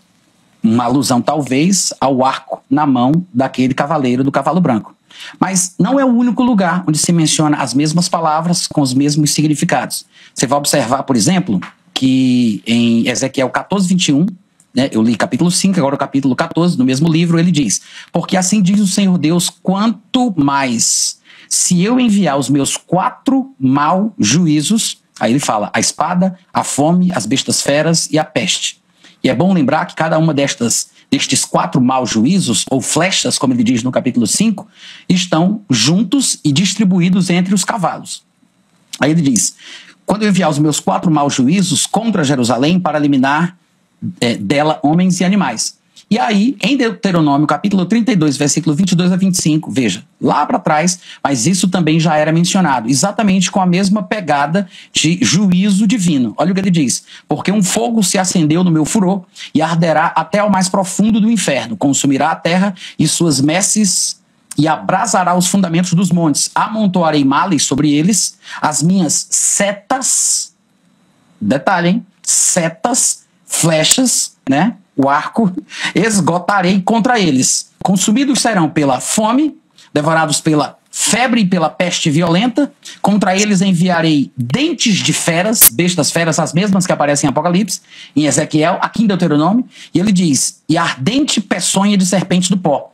Uma alusão talvez ao arco na mão daquele cavaleiro do cavalo branco. Mas não é o único lugar onde se menciona as mesmas palavras com os mesmos significados. Você vai observar, por exemplo, que em Ezequiel quatorze, vinte e um, né, eu li capítulo cinco, agora o capítulo quatorze, no mesmo livro, ele diz: porque assim diz o Senhor Deus, quanto mais se eu enviar os meus quatro maus juízos, aí ele fala, a espada, a fome, as bestas feras e a peste. E é bom lembrar que cada uma destas, destes quatro maus juízos, ou flechas, como ele diz no capítulo cinco, estão juntos e distribuídos entre os cavalos. Aí ele diz, quando eu enviar os meus quatro maus juízos contra Jerusalém para eliminar é, dela homens e animais. E aí, em Deuteronômio, capítulo trinta e dois, versículo vinte e dois a vinte e cinco, veja, lá para trás, mas isso também já era mencionado, exatamente com a mesma pegada de juízo divino. Olha o que ele diz, porque um fogo se acendeu no meu furor e arderá até ao mais profundo do inferno, consumirá a terra e suas messes e abrasará os fundamentos dos montes, amontoarei males sobre eles, as minhas setas, detalhe, hein? Setas, flechas, né? O arco, esgotarei contra eles. Consumidos serão pela fome, devorados pela febre e pela peste violenta. Contra eles enviarei dentes de feras, bestas feras, as mesmas que aparecem em Apocalipse, em Ezequiel, aqui em Deuteronômio. E ele diz, e ardente peçonha de serpente do pó.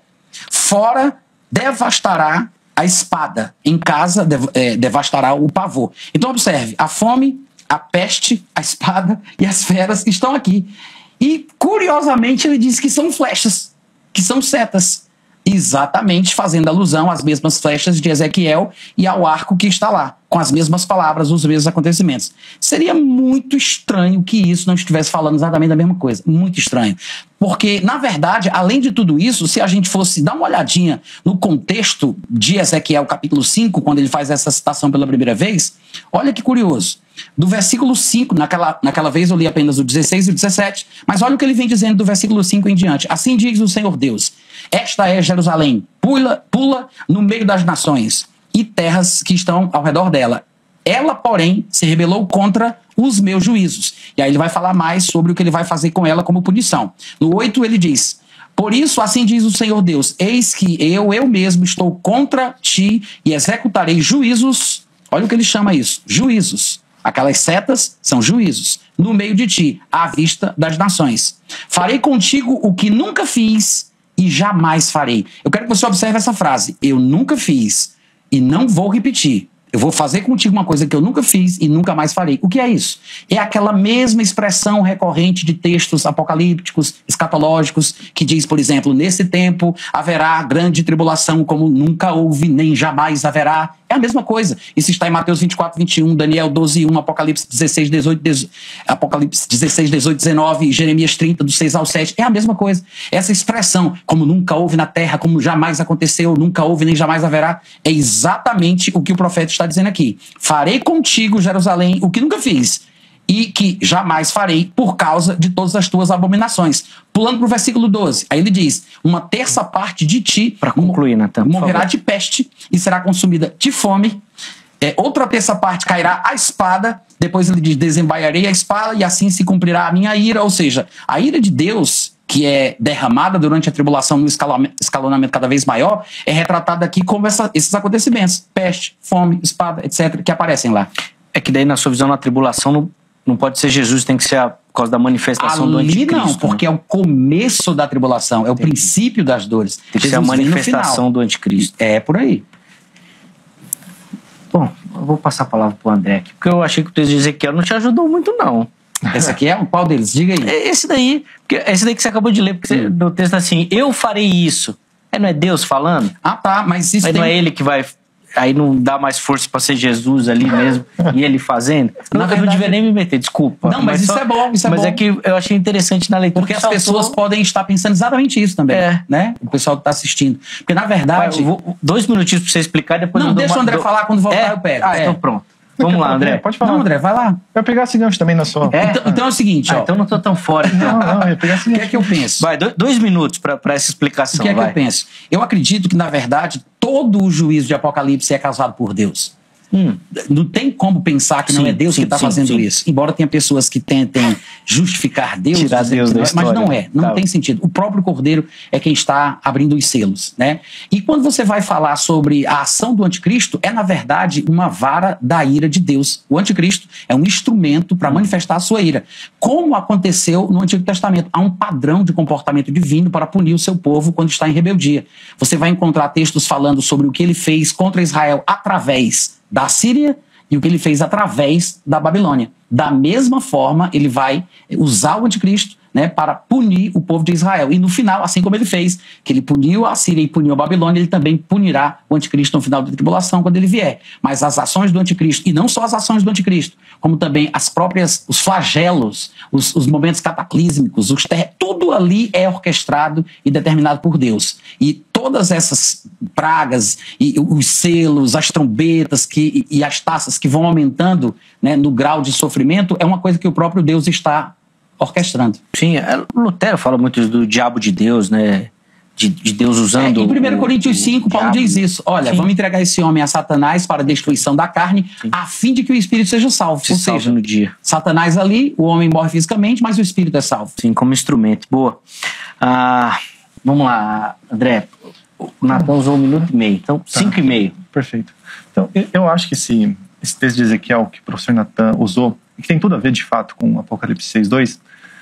Fora devastará a espada. Em casa dev é, devastará o pavor. Então observe, a fome, a peste, a espada e as feras estão aqui. E, curiosamente, ele diz que são flechas, que são setas, exatamente fazendo alusão às mesmas flechas de Ezequiel e ao arco que está lá, com as mesmas palavras, os mesmos acontecimentos. Seria muito estranho que isso não estivesse falando exatamente da mesma coisa, muito estranho. Porque, na verdade, além de tudo isso, se a gente fosse dar uma olhadinha no contexto de Ezequiel capítulo cinco, quando ele faz essa citação pela primeira vez, olha que curioso. Do versículo cinco, naquela, naquela vez eu li apenas o dezesseis e o dezessete, mas olha o que ele vem dizendo do versículo cinco em diante. Assim diz o Senhor Deus, esta é Jerusalém, pula, pula no meio das nações e terras que estão ao redor dela. Ela, porém, se rebelou contra os meus juízos. E aí ele vai falar mais sobre o que ele vai fazer com ela como punição. No oito ele diz, por isso assim diz o Senhor Deus, eis que eu, eu mesmo estou contra ti e executarei juízos. Olha o que ele chama isso, juízos. Aquelas setas são juízos, no meio de ti, à vista das nações. Farei contigo o que nunca fiz e jamais farei. Eu quero que você observe essa frase. Eu nunca fiz e não vou repetir. Eu vou fazer contigo uma coisa que eu nunca fiz e nunca mais farei. O que é isso? É aquela mesma expressão recorrente de textos apocalípticos, escatológicos, que diz, por exemplo, nesse tempo haverá grande tribulação como nunca houve, nem jamais haverá. É a mesma coisa. Isso está em Mateus vinte e quatro, vinte e um, Daniel doze, um, Apocalipse dezesseis, dezoito, dezoito, Apocalipse dezesseis, dezoito, dezenove, Jeremias trinta, do seis ao sete. É a mesma coisa. Essa expressão, como nunca houve na terra, como jamais aconteceu, nunca houve, nem jamais haverá, é exatamente o que o profeta está está dizendo aqui, farei contigo, Jerusalém, o que nunca fiz e que jamais farei por causa de todas as tuas abominações. Pulando para o versículo doze, aí ele diz, uma terça parte de ti, para concluir, Natan, morrerá de peste e será consumida de fome, é, outra terça parte cairá a espada, depois ele diz, desembaiarei a espada e assim se cumprirá a minha ira, ou seja, a ira de Deus, que é derramada durante a tribulação no escalonamento cada vez maior, é retratada aqui como essa, esses acontecimentos, peste, fome, espada, etcétera, que aparecem lá. É que daí, na sua visão, na tribulação, não, não pode ser Jesus, tem que ser a, por causa da manifestação Ali do anticristo. Não, porque né? É o começo da tribulação, é o Entendi. princípio das dores. Tem que Jesus ser a manifestação do anticristo. É por aí. Bom, eu vou passar a palavra para o André aqui, porque eu achei que o texto de Ezequiel não te ajudou muito, não. Esse aqui é um qual deles? Diga aí. Esse daí, esse daí que você acabou de ler, porque você, no texto assim, eu farei isso. É, não é Deus falando? Ah, tá, mas isso aí tem... não é ele que vai... Aí não dá mais força para ser Jesus ali mesmo, e ele fazendo. Não, verdade, eu não devia nem me meter, desculpa. Não, mas, mas isso só, é bom, isso é mas bom. Mas é que eu achei interessante na leitura. Porque as pessoas faltou... podem estar pensando exatamente isso também, é. né? O pessoal que está assistindo. Porque, na verdade... Pai, eu vou, dois minutinhos para você explicar, depois... Não, eu deixa uma, o André dou... falar, quando voltar é? eu pego. Ah, é. então pronto. Vamos lá, André. Pode falar. Não, André, vai lá. Eu ia pegar esse gancho também na sua... É? Então, então é o seguinte, Ah, ó. então não tô tão fora. Não, não, eu ia pegar esse O que gancho. é que eu penso? Vai, do- dois minutos pra, pra essa explicação. O que é que vai. eu penso? Eu acredito que, na verdade, todo o juízo de Apocalipse é causado por Deus. Hum. Não tem como pensar que não Sim, é Deus sim, que está sim, fazendo sim. isso. Embora tenha pessoas que tentem justificar Deus, Tirar dizendo Deus que da não é, mas história. não é, não Tá. tem sentido. O próprio Cordeiro é quem está abrindo os selos, né? E quando você vai falar sobre a ação do anticristo, é na verdade uma vara da ira de Deus. O anticristo é um instrumento para manifestar a sua ira. Como aconteceu no Antigo Testamento, há um padrão de comportamento divino para punir o seu povo quando está em rebeldia. Você vai encontrar textos falando sobre o que ele fez contra Israel através da Síria e o que ele fez através da Babilônia. Da mesma forma, ele vai usar o anticristo, né, para punir o povo de Israel. E no final, assim como ele fez, que ele puniu a Síria e puniu a Babilônia, ele também punirá o anticristo no final da tribulação, quando ele vier. Mas as ações do anticristo, e não só as ações do anticristo, como também as próprias, os flagelos, os, os momentos cataclísmicos, os ter... tudo ali é orquestrado e determinado por Deus. E todas essas pragas, e os selos, as trombetas que, e as taças que vão aumentando, né, no grau de sofrimento, é uma coisa que o próprio Deus está orquestrando. Sim, é, Lutero fala muito do diabo de Deus, né? De, de Deus usando... É, em primeiro o- Coríntios o cinco, Paulo diabo. diz isso. Olha, Sim. vamos entregar esse homem a Satanás para a destruição da carne, Sim. a fim de que o espírito seja salvo. Se Ou salva seja, no dia. Satanás ali, o homem morre fisicamente, mas o espírito é salvo. Sim, como instrumento. Boa. Ah, vamos lá, André. O Natan usou um minuto e meio. Então, cinco e meio. Perfeito. Então, eu- eu acho que esse, esse texto de Ezequiel que o professor Natan usou, e que tem tudo a ver, de fato, com Apocalipse seis, dois,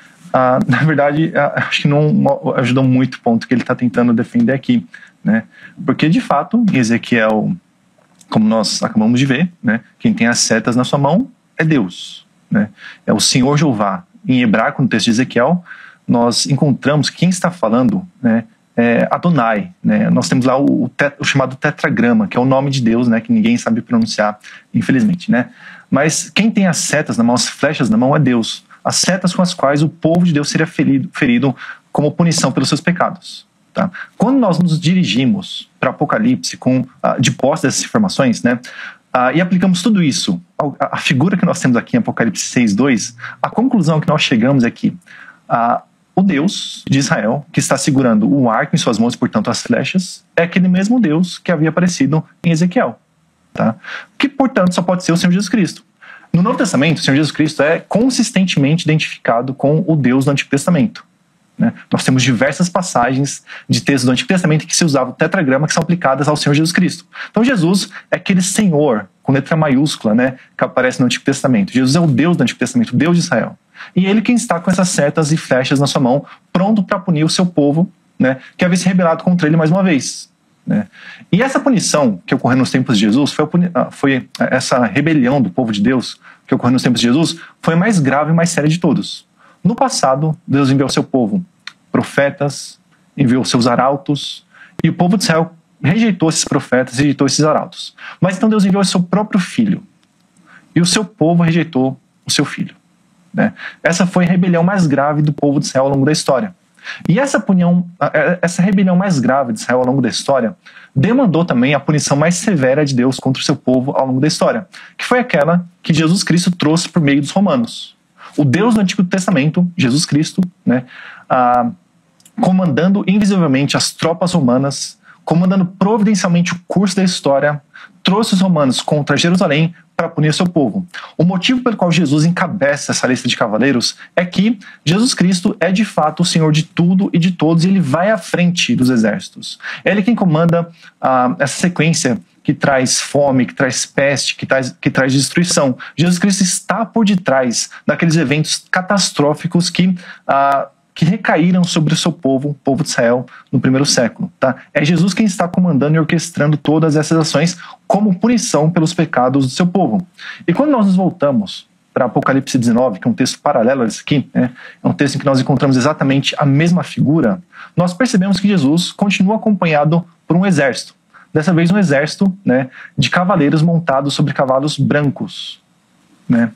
ah, na verdade, ah, acho que não ajudou muito o ponto que ele está tentando defender aqui, né? Porque, de fato, em Ezequiel, como nós acabamos de ver, né, quem tem as setas na sua mão é Deus, né? É o Senhor Jeová. Em hebraico, no texto de Ezequiel, nós encontramos quem está falando, né, é Adonai, né? Nós temos lá o, o, tet, o chamado tetragrama, que é o nome de Deus, né, que ninguém sabe pronunciar, infelizmente, né? Mas quem tem as setas na mão, as flechas na mão, é Deus. As setas com as quais o povo de Deus seria ferido, ferido como punição pelos seus pecados. Tá? Quando nós nos dirigimos para Apocalipse com, uh, de posse dessas informações, né, uh, e aplicamos tudo isso, a, a figura que nós temos aqui em Apocalipse seis, dois, a conclusão que nós chegamos é que uh, o Deus de Israel, que está segurando o arco em suas mãos, portanto as flechas, é aquele mesmo Deus que havia aparecido em Ezequiel. Tá? Que, portanto, só pode ser o Senhor Jesus Cristo. No Novo Testamento, o Senhor Jesus Cristo é consistentemente identificado com o Deus do Antigo Testamento. Né? Nós temos diversas passagens de textos do Antigo Testamento que se usavam o tetragrama que são aplicadas ao Senhor Jesus Cristo. Então Jesus é aquele Senhor, com letra maiúscula, né, que aparece no Antigo Testamento. Jesus é o Deus do Antigo Testamento, o Deus de Israel. E ele quem está com essas setas e flechas na sua mão, pronto para punir o seu povo, né, que havia se rebelado contra ele mais uma vez. Né? E essa punição que ocorreu nos tempos de Jesus, foi, a, foi essa rebelião do povo de Deus que ocorreu nos tempos de Jesus, foi a mais grave e mais séria de todos. No passado, Deus enviou seu povo profetas, enviou seus arautos, e o povo de Israel rejeitou esses profetas, rejeitou esses arautos. Mas então Deus enviou seu próprio filho, e o seu povo rejeitou o seu filho. Né? Essa foi a rebelião mais grave do povo de Israel ao longo da história. E essa, punião, essa rebelião mais grave de Israel ao longo da história demandou também a punição mais severa de Deus contra o seu povo ao longo da história, que foi aquela que Jesus Cristo trouxe por meio dos romanos. O Deus do Antigo Testamento, Jesus Cristo, né, ah, comandando invisivelmente as tropas romanas, comandando providencialmente o curso da história, trouxe os romanos contra Jerusalém para punir o seu povo. O motivo pelo qual Jesus encabeça essa lista de cavaleiros é que Jesus Cristo é de fato o Senhor de tudo e de todos, e ele vai à frente dos exércitos. É ele quem comanda ah, essa sequência que traz fome, que traz peste, que traz, que traz destruição. Jesus Cristo está por detrás daqueles eventos catastróficos que... Ah, que recaíram sobre o seu povo, o povo de Israel, no primeiro século. Tá? É Jesus quem está comandando e orquestrando todas essas ações como punição pelos pecados do seu povo. E quando nós nos voltamos para Apocalipse dezenove, que é um texto paralelo a esse aqui, né? É um texto em que nós encontramos exatamente a mesma figura, nós percebemos que Jesus continua acompanhado por um exército. Dessa vez um exército, né, de cavaleiros montados sobre cavalos brancos. Né?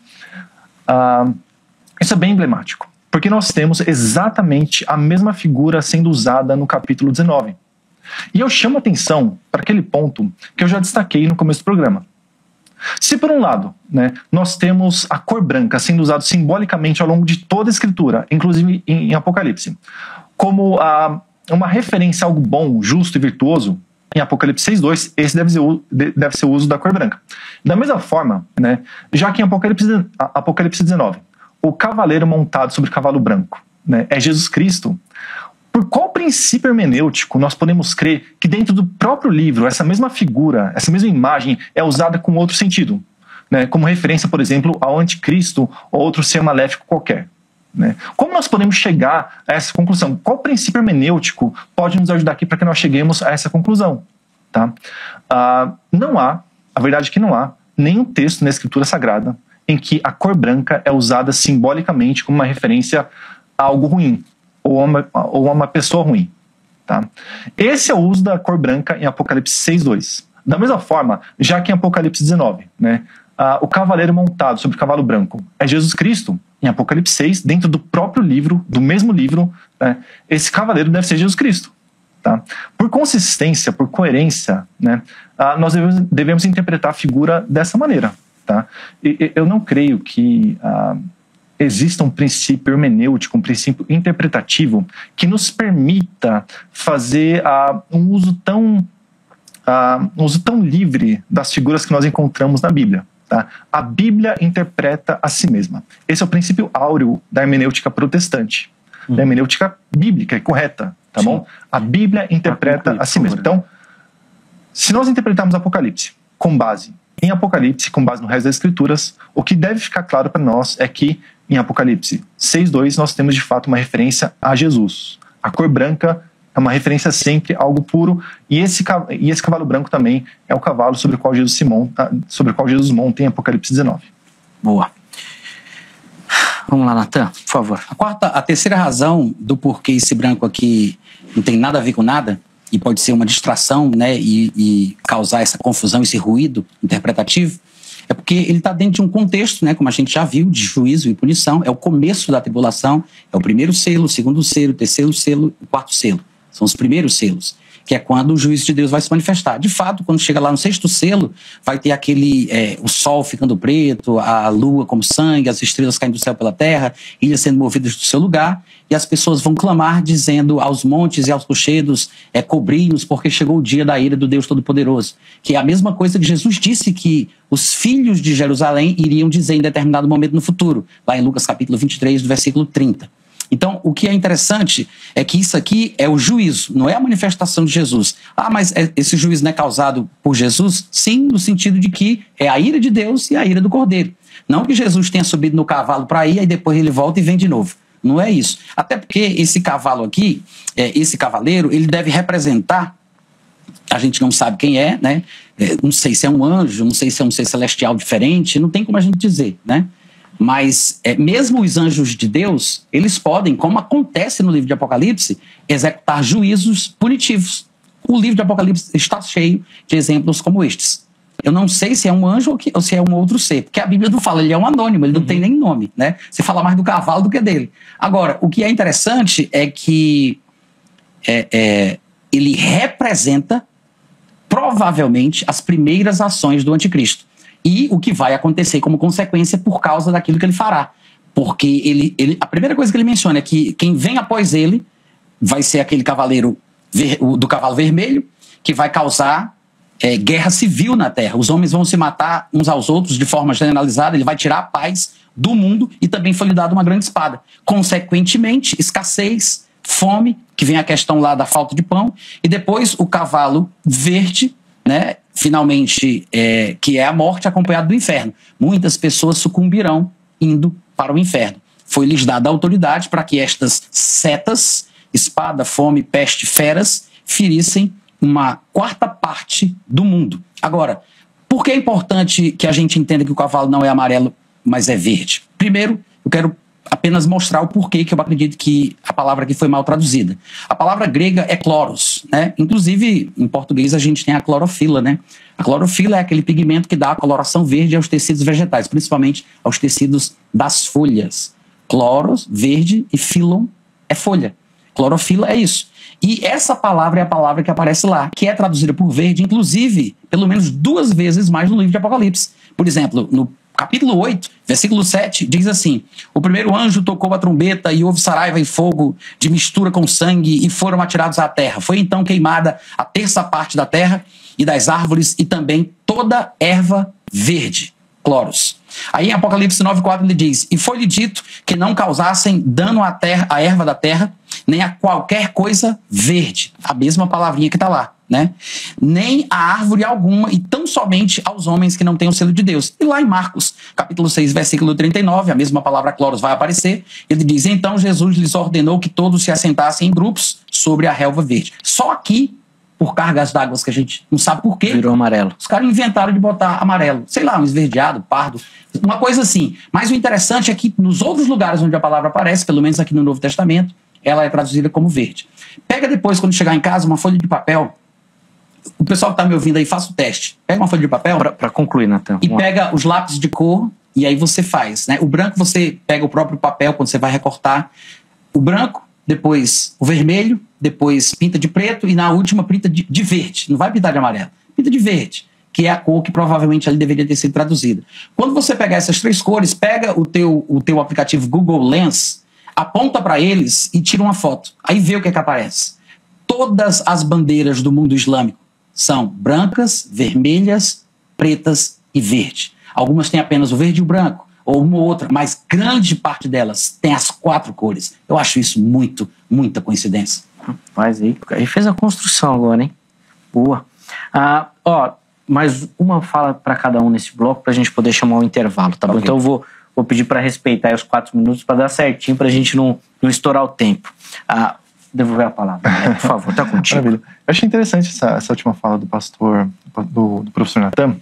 Ah, isso é bem emblemático, porque nós temos exatamente a mesma figura sendo usada no capítulo dezenove. E eu chamo a atenção para aquele ponto que eu já destaquei no começo do programa. Se por um lado, né, nós temos a cor branca sendo usada simbolicamente ao longo de toda a Escritura, inclusive em, em Apocalipse, como a, uma referência a algo bom, justo e virtuoso, em Apocalipse seis, dois, esse deve ser, o, deve ser o uso da cor branca. Da mesma forma, né, já que em Apocalipse, Apocalipse dezenove, o cavaleiro montado sobre cavalo branco, né, é Jesus Cristo, por qual princípio hermenêutico nós podemos crer que dentro do próprio livro essa mesma figura, essa mesma imagem é usada com outro sentido, né, como referência, por exemplo, ao anticristo ou outro ser maléfico qualquer? Né? Como nós podemos chegar a essa conclusão? Qual princípio hermenêutico pode nos ajudar aqui para que nós cheguemos a essa conclusão? Tá? Ah, não há, a verdade é que não há, nenhum texto na Escritura Sagrada em que a cor branca é usada simbolicamente como uma referência a algo ruim, ou a uma, ou a uma pessoa ruim. Tá? Esse é o uso da cor branca em Apocalipse seis, dois. Da mesma forma, já que em Apocalipse dezenove, né, ah, o cavaleiro montado sobre o cavalo branco é Jesus Cristo, em Apocalipse seis, dentro do próprio livro, do mesmo livro, né, esse cavaleiro deve ser Jesus Cristo. Tá? Por consistência, por coerência, né, ah, nós devemos, devemos interpretar a figura dessa maneira. Tá? E, e, eu não creio que ah, exista um princípio hermenêutico, um princípio interpretativo que nos permita fazer ah, um uso tão, ah, um uso tão livre das figuras que nós encontramos na Bíblia. Tá? A Bíblia interpreta a si mesma. Esse é o princípio áureo da hermenêutica protestante, hum. da hermenêutica bíblica, é correta, tá Sim. bom? A Bíblia interpreta a si mesma. Então, se nós interpretarmos Apocalipse com base em Apocalipse, com base no resto das Escrituras, o que deve ficar claro para nós é que em Apocalipse seis, dois nós temos de fato uma referência a Jesus. A cor branca é uma referência sempre a algo puro, e esse, e esse cavalo branco também é o cavalo sobre o qual Jesus se monta, sobre o qual Jesus monta em Apocalipse dezenove. Boa. Vamos lá, Natan, por favor. A quarta, a terceira razão do porquê esse branco aqui não tem nada a ver com nada, e pode ser uma distração, né, e, e causar essa confusão, esse ruído interpretativo, é porque ele está dentro de um contexto, né, como a gente já viu, de juízo e punição. É o começo da tribulação, é o primeiro selo, o segundo selo, o terceiro selo, o quarto selo. São os primeiros selos, que é quando o juízo de Deus vai se manifestar. De fato, quando chega lá no sexto selo, vai ter aquele, é, o sol ficando preto, a lua como sangue, as estrelas caindo do céu pela terra, ilhas sendo movidas do seu lugar, e as pessoas vão clamar dizendo aos montes e aos rochedos, é, cobri-nos, porque chegou o dia da ira do Deus Todo-Poderoso. Que é a mesma coisa que Jesus disse que os filhos de Jerusalém iriam dizer em determinado momento no futuro, lá em Lucas capítulo vinte e três, do versículo trinta. Então, o que é interessante é que isso aqui é o juízo, não é a manifestação de Jesus. Ah, mas esse juízo não é causado por Jesus? Sim, no sentido de que é a ira de Deus e a ira do Cordeiro. Não que Jesus tenha subido no cavalo para ir, e depois ele volta e vem de novo. Não é isso. Até porque esse cavalo aqui, esse cavaleiro, ele deve representar, a gente não sabe quem é, né? Não sei se é um anjo, não sei se é um ser celestial diferente, não tem como a gente dizer, né? Mas é, mesmo os anjos de Deus, eles podem, como acontece no livro de Apocalipse, executar juízos punitivos. O livro de Apocalipse está cheio de exemplos como estes. Eu não sei se é um anjo ou, que, ou se é um outro ser, porque a Bíblia não fala, ele é um anônimo, ele não uhum. tem nem nome, né? Você fala mais do cavalo do que dele. Agora, o que é interessante é que é, é, ele representa, provavelmente, as primeiras ações do anticristo. E o que vai acontecer como consequência por causa daquilo que ele fará. Porque ele, ele, a primeira coisa que ele menciona é que quem vem após ele vai ser aquele cavaleiro ver, do cavalo vermelho, que vai causar é, guerra civil na terra. Os homens vão se matar uns aos outros de forma generalizada, ele vai tirar a paz do mundo, e também foi lhe dada uma grande espada. Consequentemente, escassez, fome, que vem a questão lá da falta de pão, e depois o cavalo verde, né, finalmente, é, que é a morte acompanhada do inferno. Muitas pessoas sucumbirão indo para o inferno. Foi-lhes dada a autoridade para que estas setas, espada, fome, peste, feras, ferissem uma quarta parte do mundo. Agora, por que é importante que a gente entenda que o cavalo não é amarelo, mas é verde? Primeiro, eu quero apenas mostrar o porquê que eu acredito que a palavra aqui foi mal traduzida. A palavra grega é chloros, né? Inclusive, em português, a gente tem a clorofila, né? A clorofila é aquele pigmento que dá a coloração verde aos tecidos vegetais, principalmente aos tecidos das folhas. Chloros, verde, e filon é folha. Clorofila é isso. E essa palavra é a palavra que aparece lá, que é traduzida por verde, inclusive, pelo menos duas vezes mais no livro de Apocalipse. Por exemplo, no capítulo oito, versículo sete, diz assim: o primeiro anjo tocou a trombeta e houve saraiva e fogo de mistura com sangue e foram atirados à terra. Foi então queimada a terça parte da terra e das árvores e também toda erva verde. Cloros. Aí em Apocalipse nove, quatro ele diz: e foi-lhe dito que não causassem dano à terra, à erva da terra, nem a qualquer coisa verde. A mesma palavrinha que está lá, né? Nem a árvore alguma, e tão somente aos homens que não têm o selo de Deus. E lá em Marcos, capítulo seis, versículo trinta e nove, a mesma palavra cloros vai aparecer. Ele diz: então Jesus lhes ordenou que todos se assentassem em grupos sobre a relva verde. Só aqui, por cargas d'água que a gente não sabe por quê, virou amarelo. Os caras inventaram de botar amarelo. Sei lá, um esverdeado, pardo, uma coisa assim. Mas o interessante é que nos outros lugares onde a palavra aparece, pelo menos aqui no Novo Testamento, ela é traduzida como verde. Pega depois, quando chegar em casa, uma folha de papel. O pessoal que está me ouvindo aí, faça o teste. Pega uma folha de papel. Para concluir, Natan. E pega os lápis de cor, e aí você faz, né? O branco você pega o próprio papel quando você vai recortar. O branco, depois o vermelho, depois pinta de preto e na última pinta de, de verde. Não vai pintar de amarelo. Pinta de verde, que é a cor que provavelmente ali deveria ter sido traduzida. Quando você pegar essas três cores, pega o teu, o teu aplicativo Google Lens, aponta para eles e tira uma foto. Aí vê o que é que aparece. Todas as bandeiras do mundo islâmico são brancas, vermelhas, pretas e verde. Algumas têm apenas o verde e o branco, ou uma ou outra, mas grande parte delas tem as quatro cores. Eu acho isso muito, muita coincidência. Rapaz, aí, aí fez a construção agora, hein? Boa. Ah, ó, mais uma fala para cada um nesse bloco para a gente poder chamar o intervalo, tá bom? Okay. Então eu vou, vou pedir para respeitar aí os quatro minutos para dar certinho, para a gente não, não estourar o tempo. Ah, devolver a palavra, né? Por favor, tá contigo. Maravilha. Eu achei interessante essa, essa última fala do pastor, do, do professor Natan,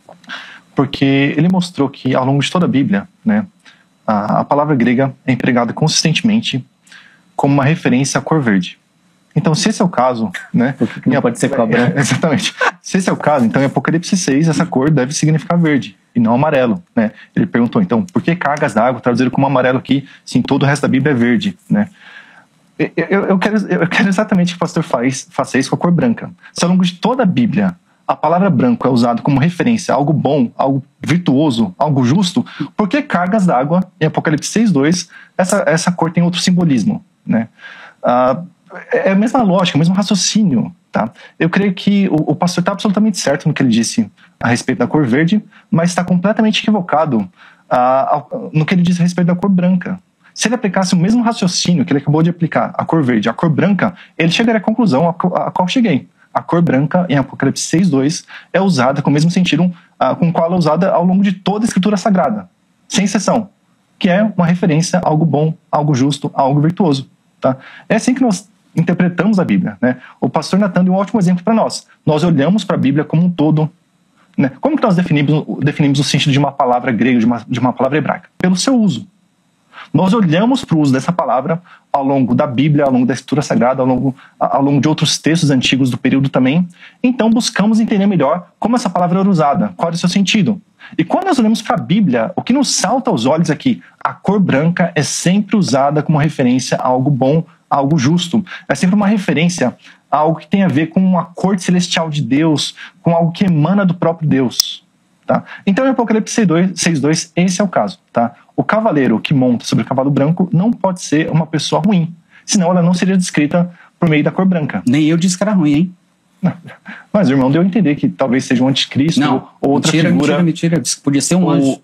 porque ele mostrou que ao longo de toda a Bíblia, né, a, a palavra grega é empregada consistentemente como uma referência à cor verde. Então, se esse é o caso, né? Porque não pode ser cor branca. É, exatamente. Se esse é o caso, então em Apocalipse seis, essa cor deve significar verde e não amarelo, né? Ele perguntou, então, por que cargas d'água traduziram como amarelo aqui, se em todo o resto da Bíblia é verde, né? Eu, eu, eu, quero, eu quero exatamente que o pastor faz, faça isso com a cor branca. Se ao longo de toda a Bíblia a palavra branco é usada como referência a algo bom, algo virtuoso, algo justo, por que cargas d'água, em Apocalipse seis, dois, essa, essa cor tem outro simbolismo, né? Ah, é a mesma lógica, o mesmo raciocínio, tá? Eu creio que o, o pastor está absolutamente certo no que ele disse a respeito da cor verde, mas está completamente equivocado ah, no que ele diz a respeito da cor branca. Se ele aplicasse o mesmo raciocínio que ele acabou de aplicar, a cor verde, a cor branca, ele chegaria à conclusão a, a, a qual cheguei. A cor branca, em Apocalipse seis, dois, é usada com o mesmo sentido uh, com o qual ela é usada ao longo de toda a Escritura Sagrada, sem exceção, que é uma referência a algo bom, algo justo, a algo virtuoso. Tá? É assim que nós interpretamos a Bíblia, né? O pastor Natan deu um ótimo exemplo para nós. Nós olhamos para a Bíblia como um todo, né? Como que nós definimos, definimos o sentido de uma palavra grega, de uma, de uma palavra hebraica? Pelo seu uso. Nós olhamos para o uso dessa palavra ao longo da Bíblia, ao longo da Escritura Sagrada, ao longo, ao longo de outros textos antigos do período também. Então buscamos entender melhor como essa palavra era usada, qual era o seu sentido. E quando nós olhamos para a Bíblia, o que nos salta aos olhos aqui, a cor branca é sempre usada como referência a algo bom, a algo justo. É sempre uma referência a algo que tem a ver com a corte celestial de Deus, com algo que emana do próprio Deus. Tá? Então em Apocalipse seis, dois, esse é o caso. Tá? O cavaleiro que monta sobre o cavalo branco não pode ser uma pessoa ruim, senão ela não seria descrita por meio da cor branca. Nem eu disse que era ruim, hein? Não. Mas o irmão deu a entender que talvez seja um anticristo não, ou outra mentira, figura. Mentira, mentira. Podia ser um o... anjo.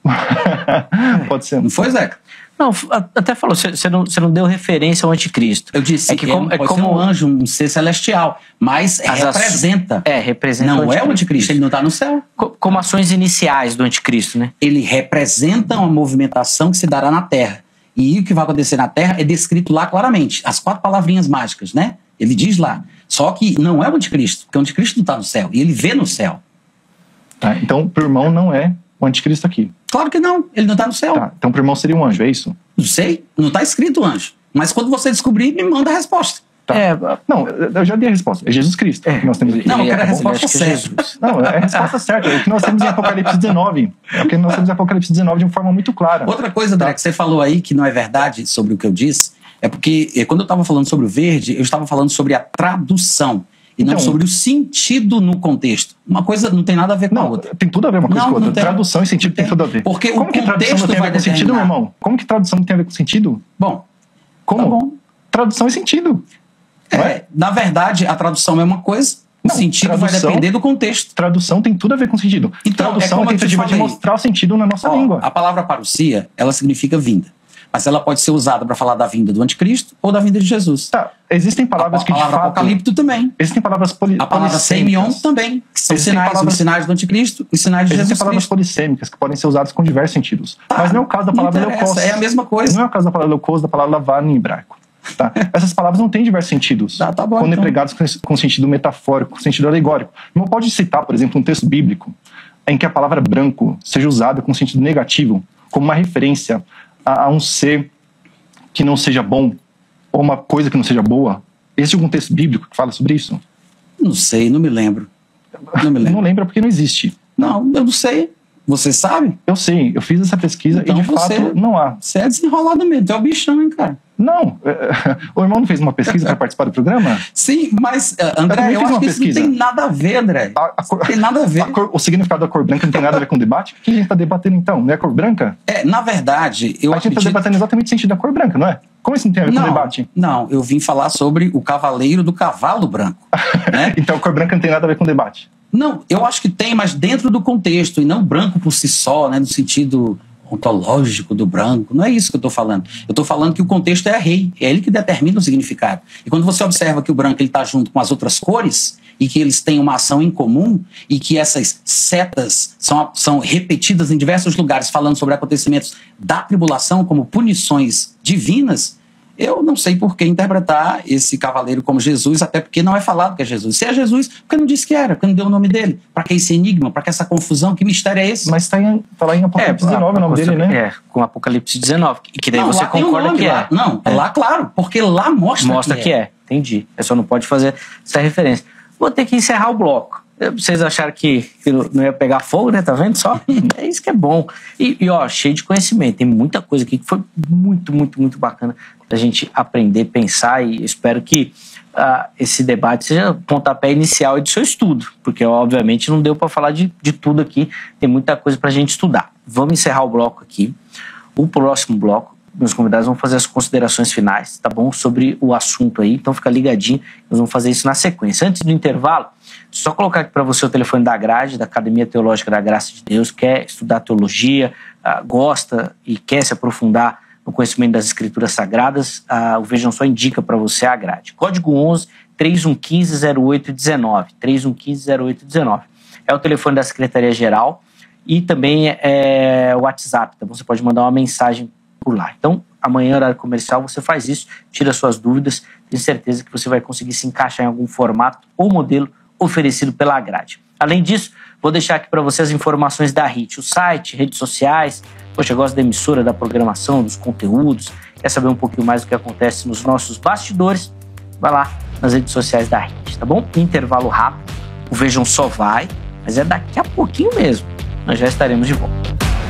Pode ser. Não foi, Zeca? Não, até falou, você não, não deu referência ao anticristo. Eu disse é que é, como, é pode como ser um anjo, um ser celestial, mas As representa. É, representa. Não o é o anticristo, ele não está no céu. Como ações iniciais do anticristo, né? Ele representa uma movimentação que se dará na Terra. E o que vai acontecer na Terra é descrito lá claramente. As quatro palavrinhas mágicas, né? Ele diz lá. Só que não é o anticristo, porque o anticristo não está no céu. E ele vê no céu. Tá, então, pro irmão não é o anticristo aqui. Claro que não, ele não está no céu. Tá, então pro irmão seria um anjo, é isso? Não sei, não está escrito anjo. Mas quando você descobrir, me manda a resposta. Tá. É, não, eu já dei a resposta. É Jesus Cristo. É, que nós temos aqui. Não, eu quero a resposta certa. Não, é a resposta certa. É o que nós temos em Apocalipse dezenove. É o que nós temos em Apocalipse dezenove de uma forma muito clara. Outra coisa, André, tá, que você falou aí, que não é verdade sobre o que eu disse, É porque é, quando eu estava falando sobre o verde, eu estava falando sobre a tradução e não Então, sobre o sentido no contexto. Uma coisa não tem nada a ver com a Não, outra. tem tudo a ver uma coisa Não, com a outra. não tem. Tradução e sentido tem Tem. tudo a ver. Porque Como o que tradução contexto não tem a ver vai com sentido, meu determinar. irmão? Como que tradução não tem a ver com sentido? Bom, Como? tá bom. Tradução e sentido. Não É, na verdade, a tradução é uma coisa, o Não, sentido vai tradução- depender do contexto. Tradução tem tudo a ver com sentido. Então, é Tradução é, como a eu te tentativa de falei. mostrar o sentido na nossa Ó, língua. a palavra parousia, ela significa vinda. Mas ela pode ser usada para falar da vinda do anticristo ou da vinda de Jesus. Tá, existem palavras a que de palavra fato... apocalipto também. Existem palavras poli A palavra polissêmicas. semion também, que são Existem sinais, palavras- os sinais do anticristo, os sinais de Existem Jesus palavras Cristo. polissêmicas que podem ser usadas com diversos sentidos. Tá, Mas não é o caso da não palavra interessa, leucos. é a mesma coisa. Não é o caso da palavra leucos, da palavra lavar em hebraico. Tá? Essas palavras não têm diversos sentidos. Tá, tá bom, quando então. empregadas com, com sentido metafórico, com sentido alegórico. Não pode citar, por exemplo, um texto bíblico em que a palavra branco seja usada com sentido negativo, como uma referência a, a um ser que não seja bom, ou uma coisa que não seja boa. Existe algum texto bíblico que fala sobre isso? Não sei, não me lembro. Não me lembro. Não lembra porque não existe. Não, eu não sei. Você sabe? Eu sei, eu fiz essa pesquisa Então e de você- fato não há. Você é desenrolado mesmo, tu é o bichão, hein, cara? Não, o irmão não fez uma pesquisa para participar do programa? Sim, mas, uh, Eu André, também eu fiz acho uma que isso pesquisa. não tem nada a ver, André. A- a cor- Não tem nada a ver. A cor- o significado da cor branca não tem nada a ver com debate? O que a gente está debatendo então? Não é a cor branca? É, na verdade, eu a gente está acredito... debatendo exatamente o sentido da cor branca, não é? Como isso não tem a ver com Não, debate? não, eu vim falar sobre o cavaleiro do cavalo branco, né? Então a cor branca não tem nada a ver com debate. Não, eu acho que tem, mas dentro do contexto, e não branco por si só, né, no sentido ontológico do branco. Não é isso que eu estou falando. Eu estou falando que o contexto é rei, é ele que determina o significado. E quando você observa que o branco está junto com as outras cores, e que eles têm uma ação em comum, e que essas setas são, são repetidas em diversos lugares, falando sobre acontecimentos da tribulação como punições divinas, eu não sei por que interpretar esse cavaleiro como Jesus, até porque não é falado que é Jesus. Se é Jesus, por que não disse que era? Por que não deu o nome dele? Para que esse enigma? Para que essa confusão? Que mistério é esse? Mas está tá lá em Apocalipse dezenove o nome dele, né? É, com Apocalipse dezenove. E que daí Não, você lá tem o concorda nome que lá. é. Não, É. lá, claro, porque lá mostra, Mostra que, que é. é. Entendi. É só não pode fazer essa referência. Vou ter que encerrar o bloco. Vocês acharam que, que não ia pegar fogo, né? Tá vendo só? É isso que é bom. E, e, ó, cheio de conhecimento. Tem muita coisa aqui que foi muito, muito, muito bacana pra gente aprender, pensar, e espero que uh, esse debate seja o pontapé inicial do seu estudo, porque obviamente não deu para falar de, de tudo aqui, tem muita coisa pra gente estudar. Vamos encerrar o bloco aqui. O próximo bloco, meus convidados vão fazer as considerações finais, tá bom? Sobre o assunto aí, então fica ligadinho, nós vamos fazer isso na sequência. Antes do intervalo, só colocar aqui para você o telefone da grade, da Academia Teológica da Graça de Deus, quer estudar teologia, uh, gosta e quer se aprofundar no conhecimento das Escrituras Sagradas, uh, o Vejam Só indica para você a grade. Código onze, três um um cinco, zero oito um nove, três um um cinco, zero oito um nove. É o telefone da Secretaria-Geral e também é o WhatsApp, então você pode mandar uma mensagem por lá. Então, amanhã, horário comercial, você faz isso, tira suas dúvidas, tenho certeza que você vai conseguir se encaixar em algum formato ou modelo oferecido pela grade. Além disso, vou deixar aqui para você as informações da R I T, o site, redes sociais. Poxa, gosta da emissora, da programação, dos conteúdos, quer saber um pouquinho mais do que acontece nos nossos bastidores? Vai lá nas redes sociais da R I T, tá bom? Intervalo rápido, o Vejam Só vai, mas é daqui a pouquinho mesmo. Nós já estaremos de volta.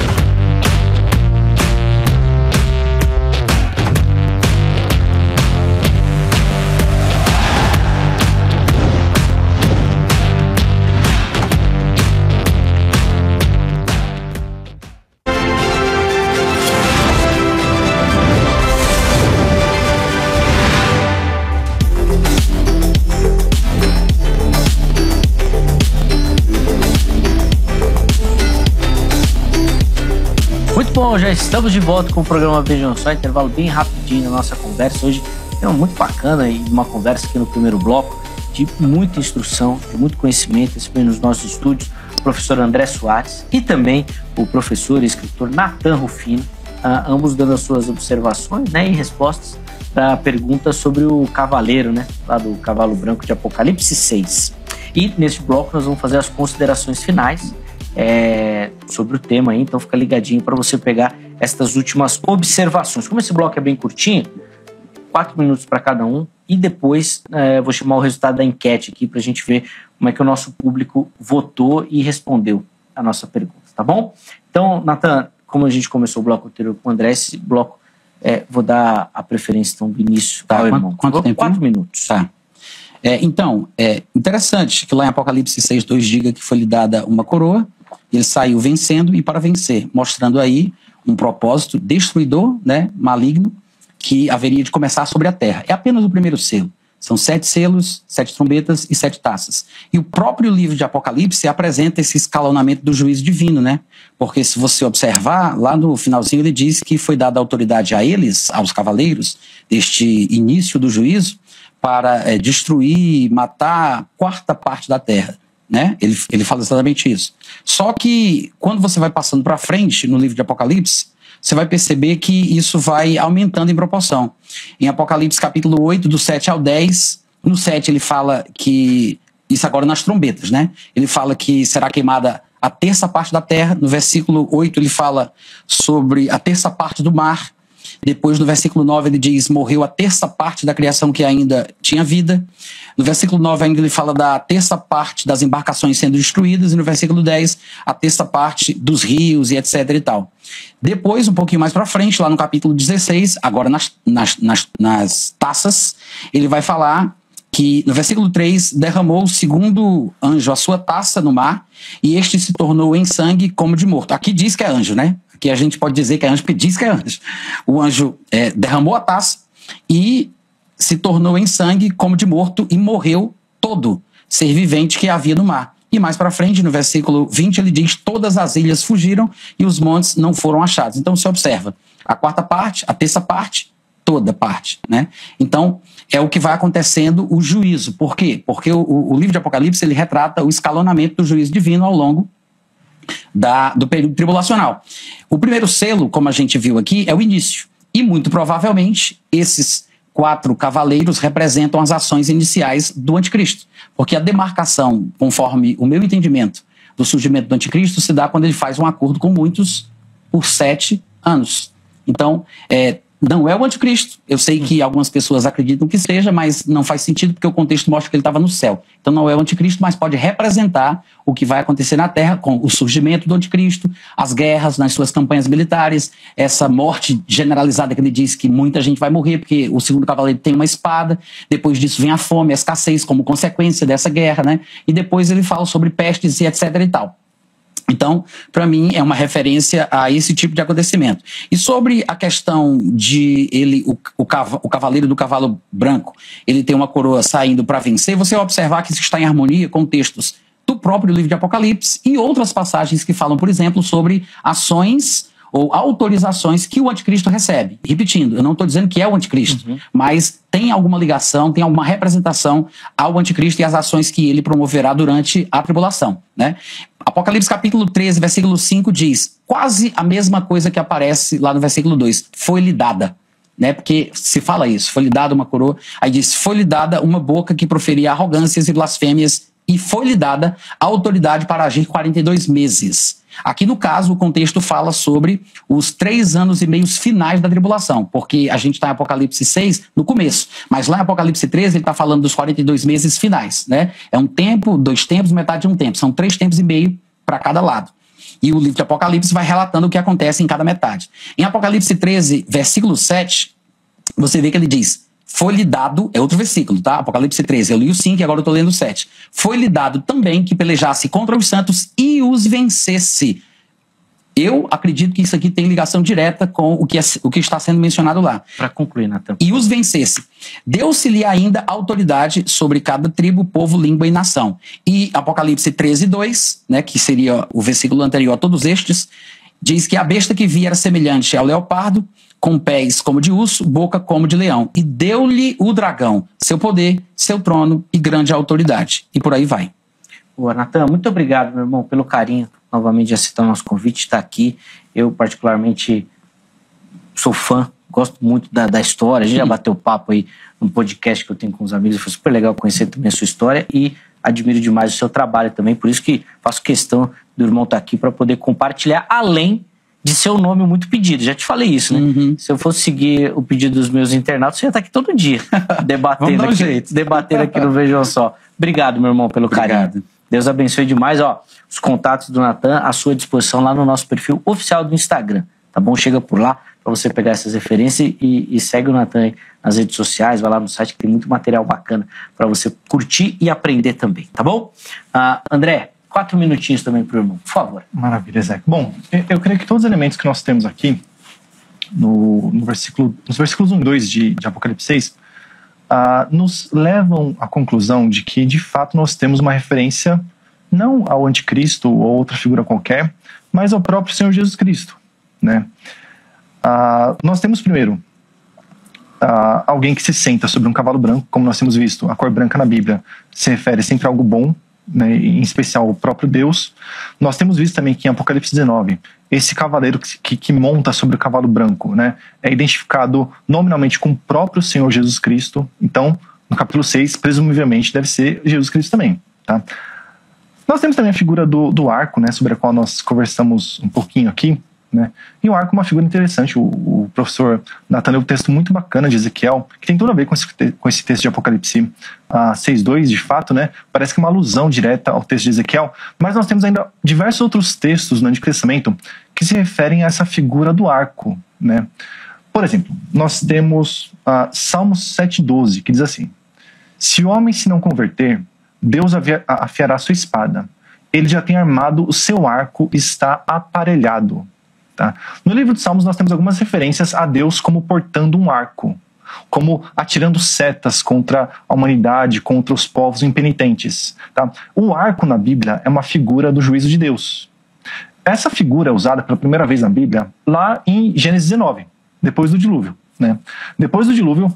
Bom, já estamos de volta com o programa Vejam Só, intervalo bem rapidinho na nossa conversa. Hoje é uma muito bacana e uma conversa aqui no primeiro bloco de muita instrução, de muito conhecimento, esse foi nos nossos estúdios, o professor André Soares e também o professor e escritor Natan Rufino, ah, ambos dando as suas observações, né, e respostas para a pergunta sobre o cavaleiro, né, lá do cavalo branco de Apocalipse seis. E neste bloco nós vamos fazer as considerações finais É, sobre o tema aí, então fica ligadinho para você pegar estas últimas observações. Como esse bloco é bem curtinho, quatro minutos para cada um, e depois é, vou chamar o resultado da enquete aqui para a gente ver como é que o nosso público votou e respondeu a nossa pergunta, tá bom? Então, Natan, como a gente começou o bloco anterior com o André, esse bloco É, vou dar a preferência então, do início. Tá, ao quanto, irmão. quanto tempo? Quatro minutos. Tá. É, então, é interessante que lá em Apocalipse seis, dois diga que foi-lhe dada uma coroa, ele saiu vencendo e para vencer, mostrando aí um propósito destruidor, né, maligno, que haveria de começar sobre a terra. É apenas o primeiro selo. São sete selos, sete trombetas e sete taças. E o próprio livro de Apocalipse apresenta esse escalonamento do juízo divino, né? Porque se você observar, lá no finalzinho ele diz que foi dada autoridade a eles, aos cavaleiros, deste início do juízo, para é, destruir, matar a quarta parte da terra, né? Ele, ele fala exatamente isso. Só que quando você vai passando para frente no livro de Apocalipse, você vai perceber que isso vai aumentando em proporção. Em Apocalipse capítulo oito, do sete ao dez, no sete ele fala que, isso agora nas trombetas, né? Ele fala que será queimada a terça parte da terra. No versículo oito ele fala sobre a terça parte do mar. Depois no versículo nove ele diz, morreu a terça parte da criação que ainda tinha vida. No versículo nove ainda ele fala da terça parte das embarcações sendo destruídas. E no versículo dez, a terça parte dos rios e etc e tal. Depois, um pouquinho mais para frente, lá no capítulo dezesseis, agora nas, nas, nas, nas taças, ele vai falar que no versículo três, derramou o segundo anjo a sua taça no mar, e este se tornou em sangue como de morto. Aqui diz que é anjo, né? Aqui a gente pode dizer que é anjo, porque diz que é anjo. O anjo é, derramou a taça e se tornou em sangue como de morto e morreu todo ser vivente que havia no mar. E mais para frente, no versículo vinte, ele diz, todas as ilhas fugiram e os montes não foram achados. Então você observa, a quarta parte, a terça parte, toda parte, né? Então, é o que vai acontecendo o juízo. Por quê? Porque o, o livro de Apocalipse, ele retrata o escalonamento do juízo divino ao longo da, do período tribulacional. O primeiro selo, como a gente viu aqui, é o início. E muito provavelmente, esses quatro cavaleiros representam as ações iniciais do anticristo. Porque a demarcação, conforme o meu entendimento do surgimento do anticristo, se dá quando ele faz um acordo com muitos por sete anos. Então, é, não é o anticristo. Eu sei que algumas pessoas acreditam que seja, mas não faz sentido porque o contexto mostra que ele estava no céu. Então não é o anticristo, mas pode representar o que vai acontecer na Terra com o surgimento do anticristo, as guerras nas suas campanhas militares, essa morte generalizada que ele diz que muita gente vai morrer porque o segundo cavaleiro tem uma espada, depois disso vem a fome, a escassez como consequência dessa guerra, né? E depois ele fala sobre pestes e etc e tal. Então, para mim, é uma referência a esse tipo de acontecimento. E sobre a questão de ele, o, o, cav o cavaleiro do cavalo branco, ele tem uma coroa saindo para vencer, você vai observar que isso está em harmonia com textos do próprio livro de Apocalipse e outras passagens que falam, por exemplo, sobre ações ou autorizações que o anticristo recebe. Repetindo, eu não estou dizendo que é o anticristo, uhum. mas tem alguma ligação, tem alguma representação ao anticristo e às ações que ele promoverá durante a tribulação, né? Apocalipse capítulo treze, versículo cinco diz quase a mesma coisa que aparece lá no versículo dois. Foi-lhe dada, né? Porque se fala isso, foi-lhe dada uma coroa, aí diz, foi-lhe dada uma boca que proferia arrogâncias e blasfêmias e foi-lhe dada a autoridade para agir quarenta e dois meses. Aqui, no caso, o contexto fala sobre os três anos e meios finais da tribulação, porque a gente está em Apocalipse seis no começo, mas lá em Apocalipse treze ele está falando dos quarenta e dois meses finais, né? É um tempo, dois tempos, metade de um tempo. São três tempos e meio para cada lado. E o livro de Apocalipse vai relatando o que acontece em cada metade. Em Apocalipse treze, versículo sete, você vê que ele diz, foi-lhe dado, é outro versículo, tá? Apocalipse treze, eu li o cinco e agora eu estou lendo o sete. Foi-lhe dado também que pelejasse contra os santos e os vencesse. Eu acredito que isso aqui tem ligação direta com o que, é, o que está sendo mencionado lá. Para concluir, Natan. E os vencesse. Deu-se-lhe ainda autoridade sobre cada tribo, povo, língua e nação. E Apocalipse treze, dois, né, que seria o versículo anterior a todos estes, diz que a besta que via era semelhante ao leopardo, com pés como de urso, boca como de leão. E deu-lhe o dragão, seu poder, seu trono e grande autoridade. E por aí vai. Boa, Natan, muito obrigado, meu irmão, pelo carinho. Novamente, de aceitar o nosso convite, estar aqui. Eu, particularmente, sou fã, gosto muito da, da história. A gente já bateu papo aí no podcast que eu tenho com os amigos. Foi super legal conhecer também a sua história e admiro demais o seu trabalho também. Por isso que faço questão do irmão estar aqui para poder compartilhar, além de ser um nome muito pedido. Já te falei isso, né? Uhum. Se eu fosse seguir o pedido dos meus internautas, eu ia estar aqui todo dia, debatendo, aqui, um jeito. debatendo aqui no Vejam Só. Obrigado, meu irmão, pelo Obrigado. carinho. Deus abençoe demais. Ó, os contatos do Natan à sua disposição lá no nosso perfil oficial do Instagram. Tá bom? Chega por lá, para você pegar essas referências e, e segue o Natan aí nas redes sociais, vai lá no site que tem muito material bacana para você curtir e aprender também, tá bom? Uh, André, quatro minutinhos também pro irmão, por favor. Maravilha, Zé. Bom, eu, eu creio que todos os elementos que nós temos aqui no, no versículo, nos versículos um e dois de, de Apocalipse seis uh, nos levam à conclusão de que, de fato, nós temos uma referência não ao anticristo ou outra figura qualquer, mas ao próprio Senhor Jesus Cristo, né? Uh, nós temos primeiro uh, alguém que se senta sobre um cavalo branco, como nós temos visto. A cor branca na Bíblia se refere sempre a algo bom, né, em especial o próprio Deus. Nós temos visto também que em Apocalipse dezenove, esse cavaleiro que, que, que monta sobre o cavalo branco, né, é identificado nominalmente com o próprio Senhor Jesus Cristo. Então, no capítulo seis, presumivelmente deve ser Jesus Cristo também, tá? Nós temos também a figura do, do arco, né, sobre a qual nós conversamos um pouquinho aqui, né? E o arco é uma figura interessante. O, o professor Natan leu um texto muito bacana de Ezequiel, que tem tudo a ver com esse, com esse texto de Apocalipse uh, seis dois, de fato, né? Parece que é uma alusão direta ao texto de Ezequiel, mas nós temos ainda diversos outros textos no Antigo Testamento que se referem a essa figura do arco, né? Por exemplo, nós temos uh, Salmos sete doze, que diz assim: se o homem se não converter, Deus afiará sua espada, ele já tem armado o seu arco, está aparelhado. Tá? No livro de Salmos nós temos algumas referências a Deus como portando um arco, como atirando setas contra a humanidade, contra os povos impenitentes. Tá? O arco na Bíblia é uma figura do juízo de Deus. Essa figura é usada pela primeira vez na Bíblia lá em Gênesis dezenove, depois do dilúvio, né? Depois do dilúvio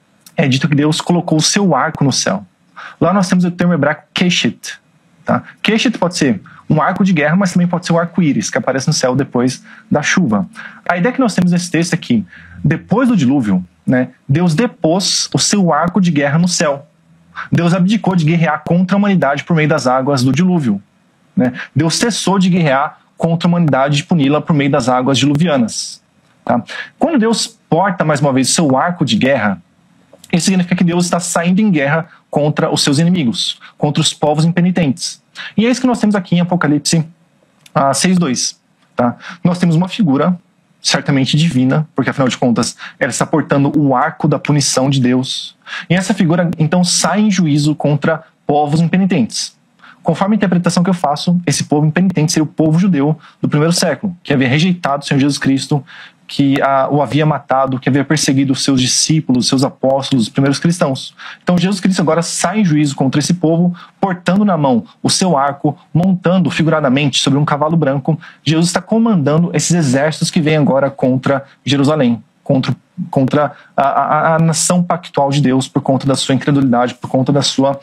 é dito que Deus colocou o seu arco no céu. Lá nós temos o termo hebraico keshet. Tá? Keshet pode ser um arco de guerra, mas também pode ser o arco-íris, que aparece no céu depois da chuva. A ideia que nós temos nesse texto é que, depois do dilúvio, né, Deus depôs o seu arco de guerra no céu. Deus abdicou de guerrear contra a humanidade por meio das águas do dilúvio. Né? Deus cessou de guerrear contra a humanidade e puni-la por meio das águas diluvianas. Tá? Quando Deus porta mais uma vez o seu arco de guerra, isso significa que Deus está saindo em guerra contra os seus inimigos, contra os povos impenitentes. E é isso que nós temos aqui em Apocalipse uh, seis dois. Tá? Nós temos uma figura certamente divina, porque afinal de contas ela está portando o arco da punição de Deus. E essa figura então sai em juízo contra povos impenitentes. Conforme a interpretação que eu faço, esse povo impenitente seria o povo judeu do primeiro século, que havia rejeitado o Senhor Jesus Cristo, que a, o havia matado, que havia perseguido os seus discípulos, os seus apóstolos, os primeiros cristãos. Então Jesus Cristo agora sai em juízo contra esse povo, portando na mão o seu arco, montando figuradamente sobre um cavalo branco. Jesus está comandando esses exércitos que vêm agora contra Jerusalém, contra, contra a, a, a nação pactual de Deus, por conta da sua incredulidade, por conta da sua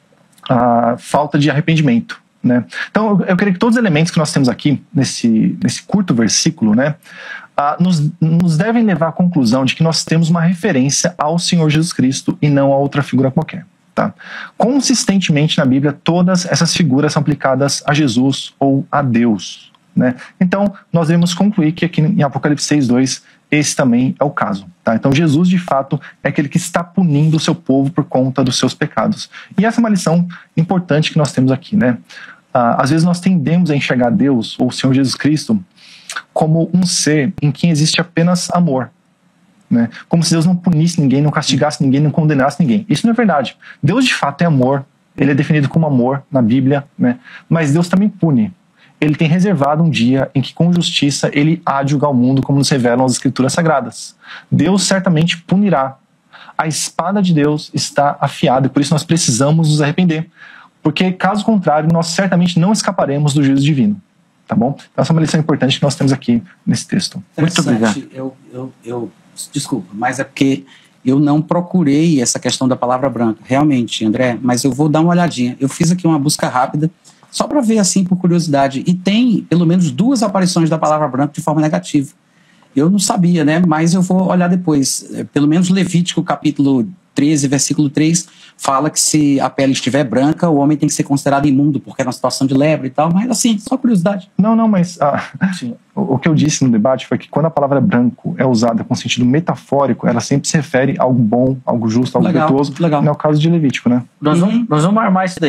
a, falta de arrependimento. Né? Então eu, eu creio que todos os elementos que nós temos aqui nesse, nesse curto versículo, né, uh, nos, nos devem levar à conclusão de que nós temos uma referência ao Senhor Jesus Cristo e não a outra figura qualquer. Tá? Consistentemente na Bíblia todas essas figuras são aplicadas a Jesus ou a Deus. Né? Então nós devemos concluir que aqui em Apocalipse seis dois esse também é o caso. Tá? Então Jesus de fato é aquele que está punindo o seu povo por conta dos seus pecados. E essa é uma lição importante que nós temos aqui. Né? Uh, às vezes nós tendemos a enxergar Deus ou o Senhor Jesus Cristo como um ser em quem existe apenas amor. Né? Como se Deus não punisse ninguém, não castigasse ninguém, não condenasse ninguém. Isso não é verdade. Deus de fato é amor. Ele é definido como amor na Bíblia. Né? Mas Deus também pune. Ele tem reservado um dia em que com justiça ele há de julgar o mundo, como nos revelam as Escrituras Sagradas. Deus certamente punirá. A espada de Deus está afiada e por isso nós precisamos nos arrepender. Porque caso contrário, nós certamente não escaparemos do juízo divino. Tá bom? Então essa é uma lição importante que nós temos aqui nesse texto. Muito obrigado. Eu, eu, eu, desculpa, mas é porque eu não procurei essa questão da palavra branca. Realmente, André, mas eu vou dar uma olhadinha. Eu fiz aqui uma busca rápida, só para ver assim, por curiosidade. E tem pelo menos duas aparições da palavra branca de forma negativa. Eu não sabia, né? Mas eu vou olhar depois. Pelo menos Levítico, capítulo treze, versículo três, fala que se a pele estiver branca, o homem tem que ser considerado imundo, porque é uma situação de lepra e tal, mas assim, só curiosidade. Não, não, mas ah, o, o que eu disse no debate foi que quando a palavra branco é usada com sentido metafórico, ela sempre se refere a algo bom, algo justo, algo legal, virtuoso. Legal. Não é o caso de Levítico, né? Nós, uhum. vamos, nós vamos armar isso daí.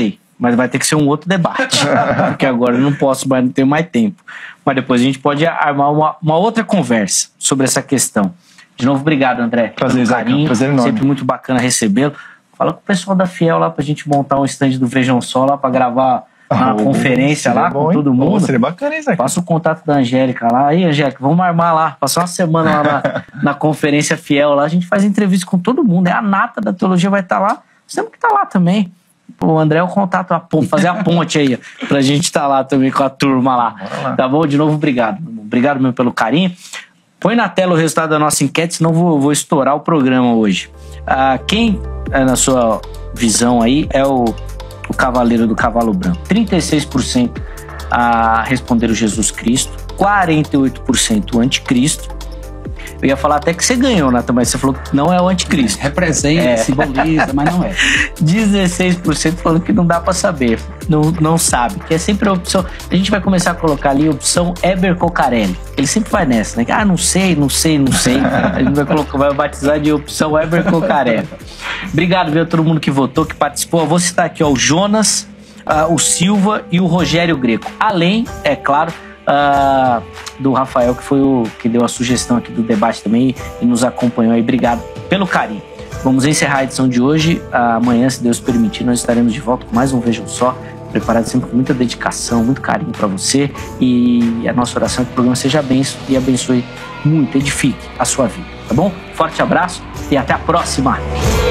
mas vai ter que ser um outro debate, porque agora eu não posso, mais, não tenho mais tempo. Mas depois a gente pode armar uma, uma outra conversa sobre essa questão. De novo, obrigado, André. Prazer, carinho, prazer enorme. Sempre muito bacana recebê-lo. Fala com o pessoal da Fiel lá pra gente montar um stand do Vejam Só lá pra gravar uma oh, conferência lá bom, com todo mundo. Oh, seria bacana, hein, Zé? Passa o contato da Angélica lá. Aí, Angélica, vamos armar lá. Passar uma semana lá na, na conferência Fiel lá. A gente faz entrevista com todo mundo. É a nata da teologia vai estar lá. Nós temos que estar lá também. O André é o contato, a ponte, fazer a ponte aí, pra gente estar lá também com a turma lá. lá. Tá bom? De novo, obrigado. Obrigado mesmo pelo carinho. Põe na tela o resultado da nossa enquete, senão vou, vou estourar o programa hoje. Ah, quem, na sua visão aí, é o, o cavaleiro do cavalo branco? trinta e seis por cento a responderam Jesus Cristo, quarenta e oito por cento o anticristo. Eu ia falar até que você ganhou, Nathan, mas você falou que não é o anticristo. É, representa, é. simboliza, mas não é. dezesseis por cento falando que não dá pra saber, não, não sabe, que é sempre a opção. A gente vai começar a colocar ali a opção Heber Cocarelli. Ele sempre vai nessa, né? Ah, não sei, não sei, não sei. A gente vai, colocar, vai batizar de opção Heber Cocarelli. Obrigado, viu, a todo mundo que votou, que participou. Eu vou citar aqui ó, o Jonas, uh, o Silva e o Rogério Greco. Além, é claro, Uh, do Rafael, que foi o que deu a sugestão aqui do debate também e nos acompanhou aí. Obrigado pelo carinho. Vamos encerrar a edição de hoje. Uh, amanhã, se Deus permitir, nós estaremos de volta com mais um Vejam Só, preparado sempre com muita dedicação, muito carinho para você, e a nossa oração é que o programa seja benção e abençoe muito, edifique a sua vida, tá bom? Forte abraço e até a próxima!